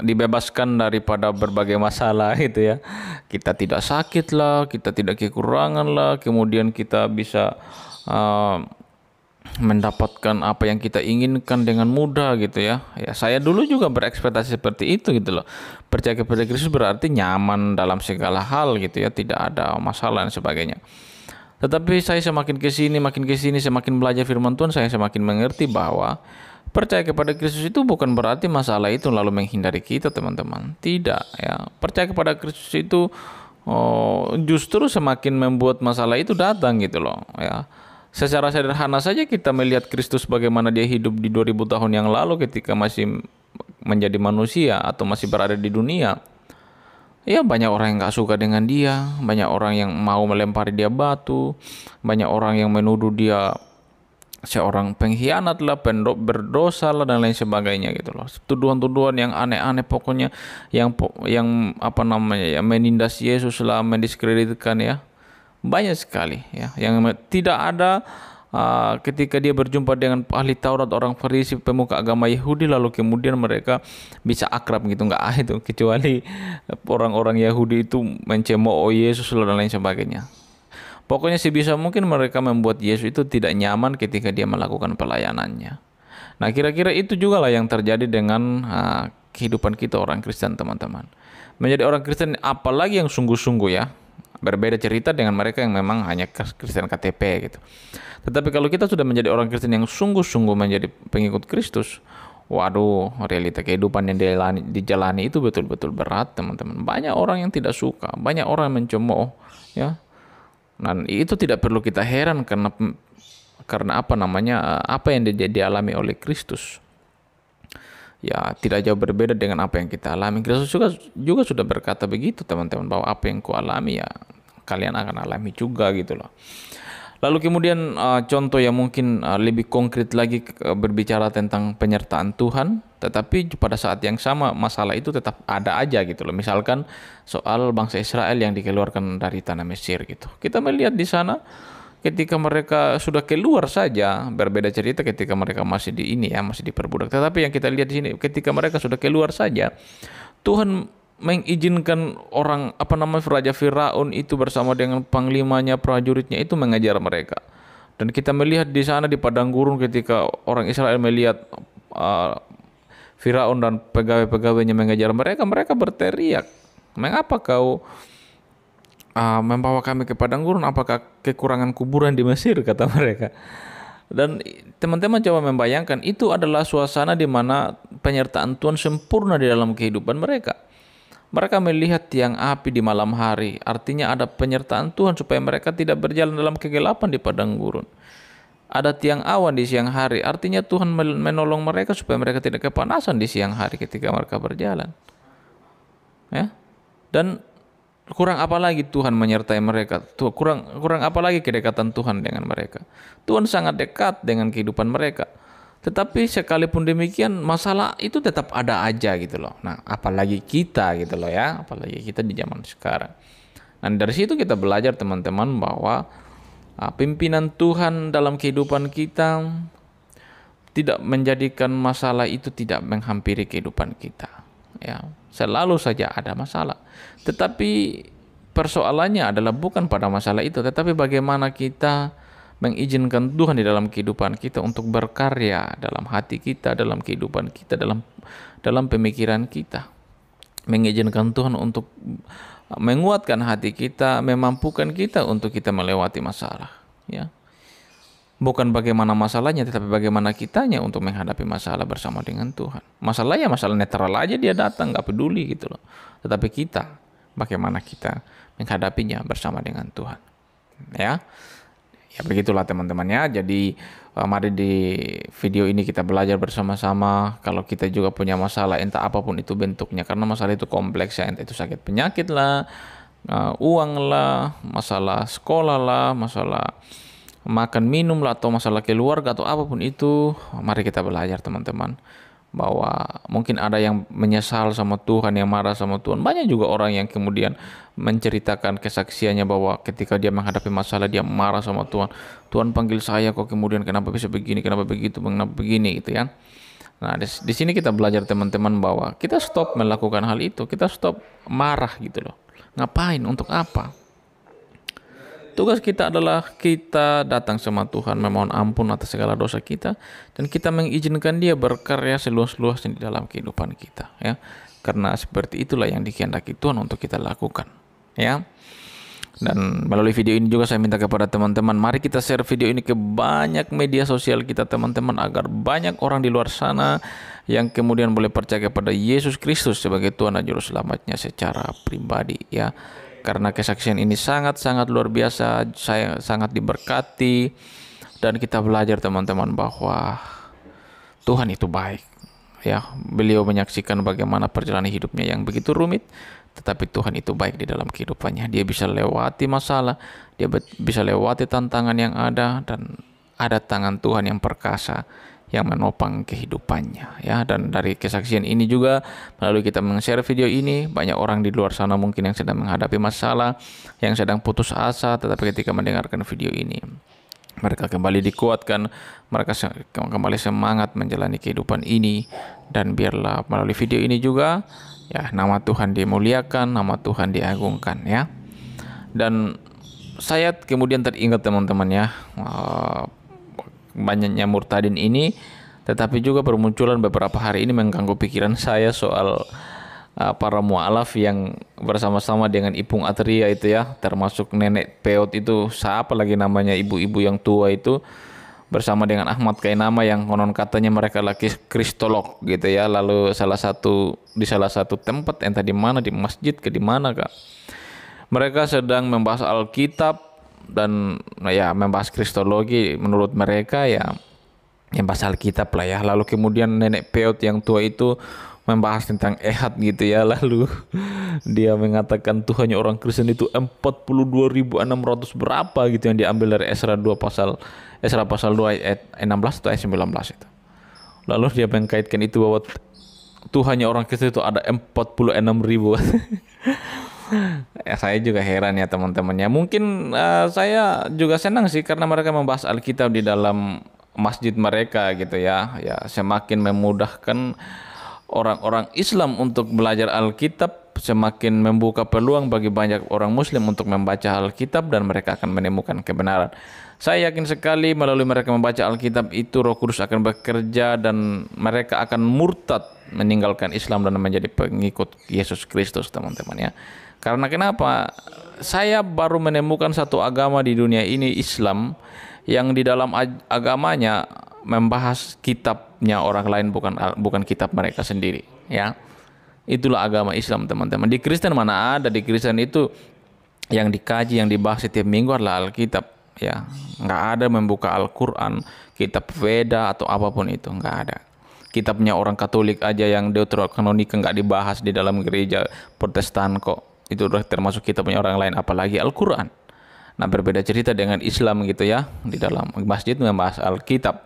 dibebaskan daripada berbagai masalah gitu ya. Kita tidak sakit lah, kita tidak kekurangan lah, kemudian kita bisa uh, mendapatkan apa yang kita inginkan dengan mudah gitu ya. Ya, saya dulu juga berekspektasi seperti itu gitu loh. Percaya kepada Kristus berarti nyaman dalam segala hal gitu ya, tidak ada masalah dan sebagainya. Tetapi saya semakin ke sini, makin ke sini, semakin belajar firman Tuhan, saya semakin mengerti bahwa percaya kepada Kristus itu bukan berarti masalah itu lalu menghindari kita, teman-teman. Tidak ya. Percaya kepada Kristus itu oh, justru semakin membuat masalah itu datang gitu loh ya. Secara sederhana saja kita melihat Kristus bagaimana dia hidup di dua ribu tahun yang lalu ketika masih menjadi manusia atau masih berada di dunia. Ya, banyak orang yang gak suka dengan dia, banyak orang yang mau melempari dia batu, banyak orang yang menuduh dia seorang pengkhianat lah, pendok berdosa lah dan lain sebagainya gitu loh. Tuduhan-tuduhan yang aneh-aneh pokoknya, yang yang apa namanya ya, menindas Yesus lah, mendiskreditkan ya. Banyak sekali ya, yang tidak ada uh, ketika dia berjumpa dengan ahli Taurat, orang Farisi, pemuka agama Yahudi, lalu kemudian mereka bisa akrab gitu, nggak ah itu, kecuali orang-orang Yahudi itu mencemooh Yesus dan lain sebagainya. Pokoknya sebisa mungkin mereka membuat Yesus itu tidak nyaman ketika dia melakukan pelayanannya. Nah, kira-kira itu juga lah yang terjadi dengan uh, kehidupan kita orang Kristen, teman-teman. Menjadi orang Kristen, apalagi yang sungguh-sungguh ya, berbeda cerita dengan mereka yang memang hanya Kristen K T P gitu. Tetapi kalau kita sudah menjadi orang Kristen yang sungguh-sungguh menjadi pengikut Kristus, waduh, realita kehidupan yang dijalani, dijalani itu betul-betul berat, teman-teman. Banyak orang yang tidak suka, banyak orang yang mencemooh ya. Dan itu tidak perlu kita heran karena karena apa namanya apa yang di, dialami oleh Kristus. Ya, tidak jauh berbeda dengan apa yang kita alami. Kristus juga juga sudah berkata begitu, teman-teman, bahwa apa yang ku alami ya kalian akan alami juga gitu loh. Lalu kemudian uh, contoh yang mungkin uh, lebih konkret lagi uh, berbicara tentang penyertaan Tuhan, tetapi pada saat yang sama masalah itu tetap ada aja gitu loh. Misalkan soal bangsa Israel yang dikeluarkan dari tanah Mesir gitu. Kita melihat di sana ketika mereka sudah keluar saja, berbeda cerita ketika mereka masih di ini ya, masih diperbudak. Tetapi yang kita lihat di sini ketika mereka sudah keluar saja, Tuhan mengizinkan orang apa namanya Raja Firaun itu bersama dengan panglimanya, prajuritnya itu mengejar mereka. Dan kita melihat di sana di padang gurun ketika orang Israel melihat uh, Firaun dan pegawai-pegawainya mengejar mereka, mereka berteriak, "Mengapa kau uh, membawa kami ke padang gurun? Apakah kekurangan kuburan di Mesir?" kata mereka. Dan teman-teman coba membayangkan, itu adalah suasana di mana penyertaan Tuhan sempurna di dalam kehidupan mereka. Mereka melihat tiang api di malam hari, artinya ada penyertaan Tuhan supaya mereka tidak berjalan dalam kegelapan di padang gurun. Ada tiang awan di siang hari, artinya Tuhan menolong mereka supaya mereka tidak kepanasan di siang hari ketika mereka berjalan. Ya. Dan kurang apa lagi Tuhan menyertai mereka? Tuh, kurang kurang apa lagi kedekatan Tuhan dengan mereka? Tuhan sangat dekat dengan kehidupan mereka. Tetapi sekalipun demikian masalah itu tetap ada aja gitu loh. Nah, apalagi kita gitu loh ya, apalagi kita di zaman sekarang. Dan dari situ kita belajar, teman-teman, bahwa uh, pimpinan Tuhan dalam kehidupan kita tidak menjadikan masalah itu tidak menghampiri kehidupan kita. Ya, selalu saja ada masalah. Tetapi persoalannya adalah bukan pada masalah itu, tetapi bagaimana kita mengizinkan Tuhan di dalam kehidupan kita untuk berkarya dalam hati kita, dalam kehidupan kita, dalam dalam pemikiran kita. Mengizinkan Tuhan untuk menguatkan hati kita, memampukan kita untuk kita melewati masalah. Ya, bukan bagaimana masalahnya, tetapi bagaimana kitanya untuk menghadapi masalah bersama dengan Tuhan. Masalahnya masalah netral aja, dia datang, nggak peduli gitu loh. Tetapi kita, bagaimana kita menghadapinya bersama dengan Tuhan. Ya. Ya begitulah teman-teman ya. Jadi uh, mari di video ini kita belajar bersama-sama kalau kita juga punya masalah entah apapun itu bentuknya, karena masalah itu kompleks ya, entah itu sakit penyakit lah, uh, uang lah, masalah sekolah lah, masalah makan minum lah, atau masalah keluarga atau apapun itu. Mari kita belajar, teman-teman, bahwa mungkin ada yang menyesal sama Tuhan, yang marah sama Tuhan. Banyak juga orang yang kemudian menceritakan kesaksiannya bahwa ketika dia menghadapi masalah dia marah sama Tuhan. Tuhan panggil saya kok kemudian kenapa bisa begini, kenapa begitu, kenapa begini gitu ya. Nah, di, di sini kita belajar teman-teman bahwa kita stop melakukan hal itu, kita stop marah gitu loh. Ngapain? Untuk apa? Tugas kita adalah kita datang sama Tuhan, memohon ampun atas segala dosa kita, dan kita mengizinkan Dia berkarya seluas-luasnya di dalam kehidupan kita, ya. Karena seperti itulah yang dikehendaki Tuhan untuk kita lakukan, ya. Dan melalui video ini juga saya minta kepada teman-teman, mari kita share video ini ke banyak media sosial kita teman-teman, agar banyak orang di luar sana yang kemudian boleh percaya kepada Yesus Kristus sebagai Tuhan dan Juru Selamatnya secara pribadi, ya. Karena kesaksian ini sangat-sangat luar biasa, saya sangat diberkati, dan kita belajar teman-teman bahwa Tuhan itu baik, ya. Beliau menyaksikan bagaimana perjalanan hidupnya yang begitu rumit, tetapi Tuhan itu baik di dalam kehidupannya. Dia bisa lewati masalah, dia bisa lewati tantangan yang ada, dan ada tangan Tuhan yang perkasa yang menopang kehidupannya, ya. Dan dari kesaksian ini juga, melalui kita meng-share video ini, banyak orang di luar sana mungkin yang sedang menghadapi masalah, yang sedang putus asa, tetapi ketika mendengarkan video ini, mereka kembali dikuatkan, mereka kembali semangat menjalani kehidupan ini. Dan biarlah melalui video ini juga, ya, nama Tuhan dimuliakan, nama Tuhan diagungkan, ya. Dan saya kemudian teringat teman-teman, ya, banyaknya murtadin ini, tetapi juga bermunculan beberapa hari ini mengganggu pikiran saya soal uh, para mualaf yang bersama-sama dengan Ipung Atria itu, ya, termasuk nenek peot itu, siapa lagi namanya, ibu-ibu yang tua itu, bersama dengan Ahmad Kainama yang konon katanya mereka laki kristolog gitu, ya. Lalu salah satu di salah satu tempat, entah di mana, di masjid ke di mana kak, mereka sedang membahas Alkitab dan ya membahas kristologi menurut mereka, ya, membahas Alkitab lah, ya. Lalu kemudian nenek peot yang tua itu membahas tentang ehad gitu, ya. Lalu dia mengatakan Tuhannya orang Kristen itu empat puluh dua ribu enam ratus berapa gitu, yang diambil dari Esra dua pasal Esra pasal dua ayat enam belas atau ayat sembilan belas itu. Lalu dia mengkaitkan itu bahwa Tuhannya orang Kristen itu ada empat puluh enam ribu. Ya, saya juga heran, ya teman-teman, ya. Mungkin uh, saya juga senang sih karena mereka membahas Alkitab di dalam masjid mereka gitu, ya. Ya, semakin memudahkan orang-orang Islam untuk belajar Alkitab, semakin membuka peluang bagi banyak orang Muslim untuk membaca Alkitab, dan mereka akan menemukan kebenaran. Saya yakin sekali melalui mereka membaca Alkitab itu Roh Kudus akan bekerja, dan mereka akan murtad meninggalkan Islam dan menjadi pengikut Yesus Kristus, teman-teman, ya. Karena kenapa? Saya baru menemukan satu agama di dunia ini, Islam, yang di dalam agamanya membahas kitabnya orang lain, bukan bukan kitab mereka sendiri, ya. Itulah agama Islam, teman-teman. Di Kristen mana ada? Di Kristen itu yang dikaji, yang dibahas setiap minggu adalah Alkitab, ya. Nggak ada membuka Al-Quran, kitab Veda atau apapun itu, nggak ada. Kitabnya orang Katolik aja yang Deuterokanonika nggak dibahas di dalam gereja Protestan kok. Itu udah termasuk kitabnya orang lain, apalagi Al-Quran. Nah, berbeda cerita dengan Islam gitu, ya. Di dalam masjid membahas Alkitab.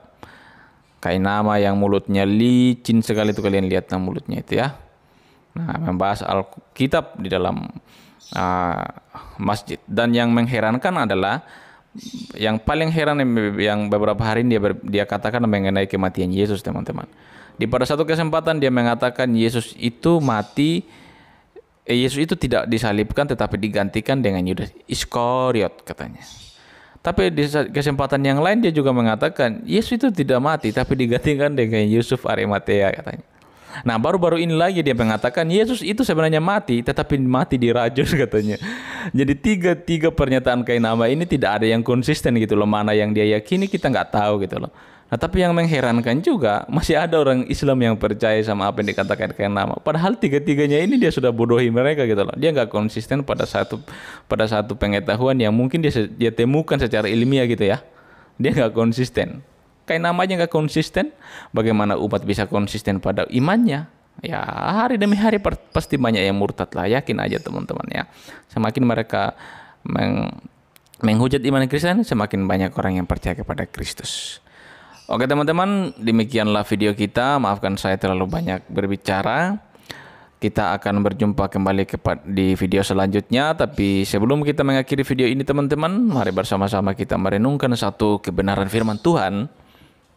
Kainama yang mulutnya licin sekali itu, kalian lihat nah mulutnya itu, ya. Nah, membahas Alkitab di dalam uh, masjid. Dan yang mengherankan adalah, yang paling heran yang beberapa hari ini dia, ber, dia katakan mengenai kematian Yesus, teman-teman. Di pada satu kesempatan dia mengatakan Yesus itu mati, eh, Yesus itu tidak disalibkan tetapi digantikan dengan Yudas Iskariot katanya. Tapi di kesempatan yang lain dia juga mengatakan Yesus itu tidak mati tapi digantikan dengan Yusuf Arimatea katanya. Nah, baru-baru ini lagi dia mengatakan Yesus itu sebenarnya mati tetapi mati dirajus katanya. Jadi tiga tiga pernyataan Kainama ini tidak ada yang konsisten gitu loh, mana yang dia yakini kita nggak tahu gitu loh. Nah, tapi yang mengherankan juga masih ada orang Islam yang percaya sama apa yang dikatakan Kainama. Padahal tiga-tiganya ini dia sudah bodohi mereka gitu loh. Dia nggak konsisten pada satu pada satu pengetahuan yang mungkin dia dia temukan secara ilmiah gitu ya. Dia nggak konsisten. Kainama aja nggak konsisten, bagaimana umat bisa konsisten pada imannya? Ya, hari demi hari pasti banyak yang murtad lah, yakin aja teman-teman ya. Semakin mereka meng menghujat iman Kristen, semakin banyak orang yang percaya kepada Kristus. Oke teman-teman, demikianlah video kita. Maafkan saya terlalu banyak berbicara. Kita akan berjumpa kembali di video selanjutnya. Tapi sebelum kita mengakhiri video ini teman-teman, mari bersama-sama kita merenungkan satu kebenaran firman Tuhan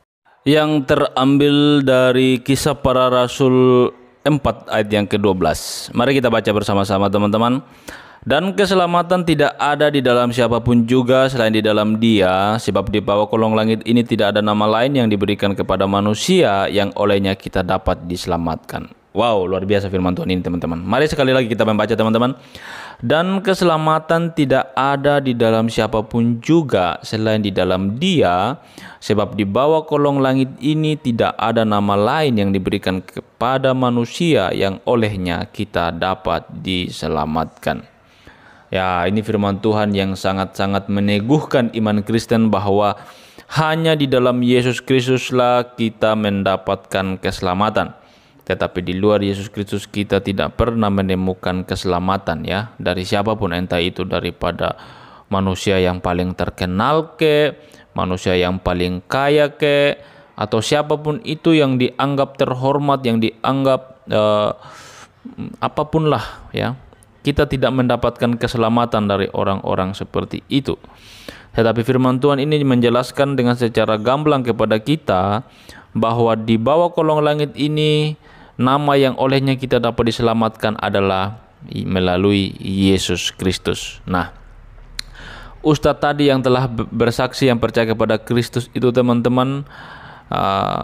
yang terambil dari Kisah Para Rasul empat ayat yang kedua belas. Mari kita baca bersama-sama teman-teman. Dan keselamatan tidak ada di dalam siapapun juga selain di dalam Dia, sebab di bawah kolong langit ini tidak ada nama lain yang diberikan kepada manusia yang olehnya kita dapat diselamatkan. Wow, luar biasa firman Tuhan ini teman-teman. Mari sekali lagi kita membaca teman-teman. Dan keselamatan tidak ada di dalam siapapun juga selain di dalam Dia, sebab di bawah kolong langit ini tidak ada nama lain yang diberikan kepada manusia yang olehnya kita dapat diselamatkan. Ya, ini firman Tuhan yang sangat-sangat meneguhkan iman Kristen bahwa hanya di dalam Yesus Kristuslah kita mendapatkan keselamatan. Tetapi di luar Yesus Kristus kita tidak pernah menemukan keselamatan, ya, dari siapapun, entah itu daripada manusia yang paling terkenal ke, manusia yang paling kaya ke, atau siapapun itu yang dianggap terhormat, yang dianggap uh, apapun lah, ya. Kita tidak mendapatkan keselamatan dari orang-orang seperti itu. Tetapi firman Tuhan ini menjelaskan dengan secara gamblang kepada kita bahwa di bawah kolong langit ini nama yang olehnya kita dapat diselamatkan adalah melalui Yesus Kristus. Nah, Ustadz tadi yang telah bersaksi yang percaya kepada Kristus itu teman-teman uh,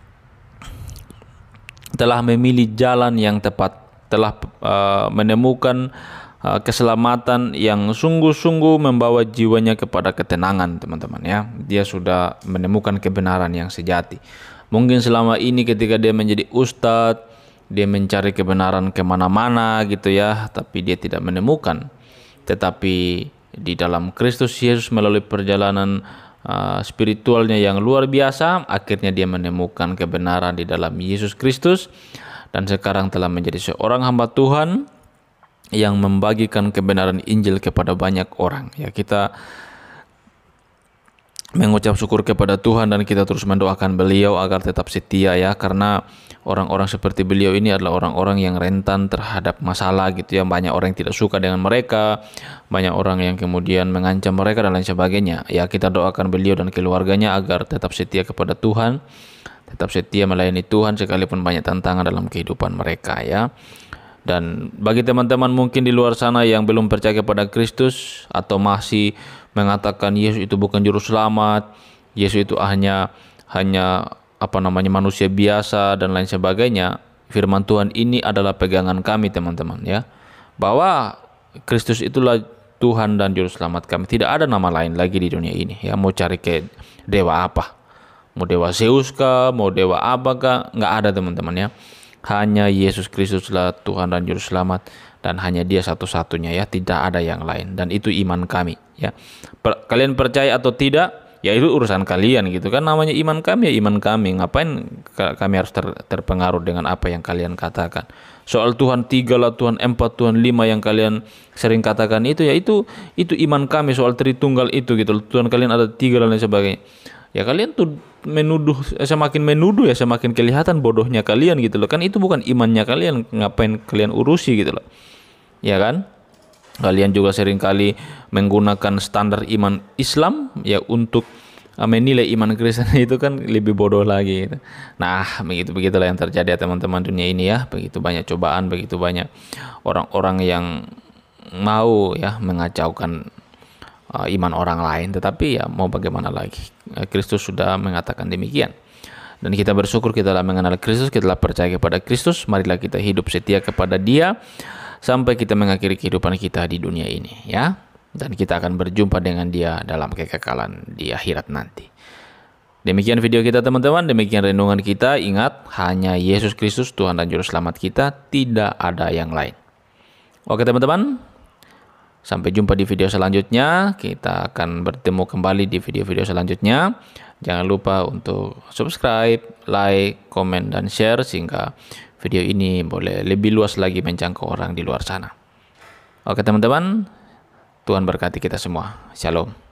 telah memilih jalan yang tepat, telah uh, menemukan uh, keselamatan yang sungguh-sungguh membawa jiwanya kepada ketenangan teman-teman, ya. Dia sudah menemukan kebenaran yang sejati. Mungkin selama ini ketika dia menjadi ustadz, dia mencari kebenaran kemana-mana gitu ya, tapi dia tidak menemukan. Tetapi di dalam Kristus Yesus melalui perjalanan uh, spiritualnya yang luar biasa, akhirnya dia menemukan kebenaran di dalam Yesus Kristus. Dan sekarang telah menjadi seorang hamba Tuhan yang membagikan kebenaran Injil kepada banyak orang. Ya, kita mengucap syukur kepada Tuhan dan kita terus mendoakan beliau agar tetap setia, ya, karena orang-orang seperti beliau ini adalah orang-orang yang rentan terhadap masalah gitu ya. Banyak orang yang tidak suka dengan mereka, banyak orang yang kemudian mengancam mereka dan lain sebagainya. Ya, kita doakan beliau dan keluarganya agar tetap setia kepada Tuhan, tetap setia melayani Tuhan sekalipun banyak tantangan dalam kehidupan mereka, ya. Dan bagi teman-teman mungkin di luar sana yang belum percaya kepada Kristus atau masih mengatakan Yesus itu bukan juru selamat, Yesus itu hanya hanya apa namanya manusia biasa dan lain sebagainya, firman Tuhan ini adalah pegangan kami teman-teman, ya, bahwa Kristus itulah Tuhan dan juru selamat kami. Tidak ada nama lain lagi di dunia ini, ya. Mau cari ke dewa apa, mau dewa Zeus kah, mau dewa apa kah, nggak ada teman-teman, ya. Hanya Yesus Kristuslah Tuhan dan juru selamat, dan hanya Dia satu-satunya, ya, tidak ada yang lain. Dan itu iman kami, ya. Per, kalian percaya atau tidak, ya itu urusan kalian gitu kan. Namanya iman kami, ya iman kami. Ngapain kami harus ter, terpengaruh dengan apa yang kalian katakan? Soal Tuhan tiga lah, Tuhan empat, Tuhan lima yang kalian sering katakan itu, ya itu itu iman kami. Soal Tritunggal itu gitu, Tuhan kalian ada tiga dan lain sebagainya. Ya kalian tuh menuduh, semakin menuduh ya semakin kelihatan bodohnya kalian gitu loh. Kan itu bukan imannya kalian, ngapain kalian urusi gitu loh. Ya kan? Kalian juga seringkali menggunakan standar iman Islam ya untuk menilai iman Kristen itu kan lebih bodoh lagi gitu. Nah, begitu begitulah yang terjadi ya teman-teman dunia ini, ya. Begitu banyak cobaan, begitu banyak orang-orang yang mau ya mengacaukan Uh, iman orang lain, tetapi ya mau bagaimana lagi, Kristus sudah mengatakan demikian. Dan kita bersyukur kita telah mengenal Kristus, kita telah percaya kepada Kristus. Marilah kita hidup setia kepada Dia sampai kita mengakhiri kehidupan kita di dunia ini, ya. Dan kita akan berjumpa dengan Dia dalam kekekalan di akhirat nanti. Demikian video kita teman-teman, demikian renungan kita. Ingat, hanya Yesus Kristus Tuhan dan Juru Selamat kita, tidak ada yang lain. Oke teman-teman, sampai jumpa di video selanjutnya. Kita akan bertemu kembali di video-video selanjutnya. Jangan lupa untuk subscribe, like, komen, dan share sehingga video ini boleh lebih luas lagi menjangkau orang di luar sana. Oke teman-teman, Tuhan berkati kita semua. Shalom.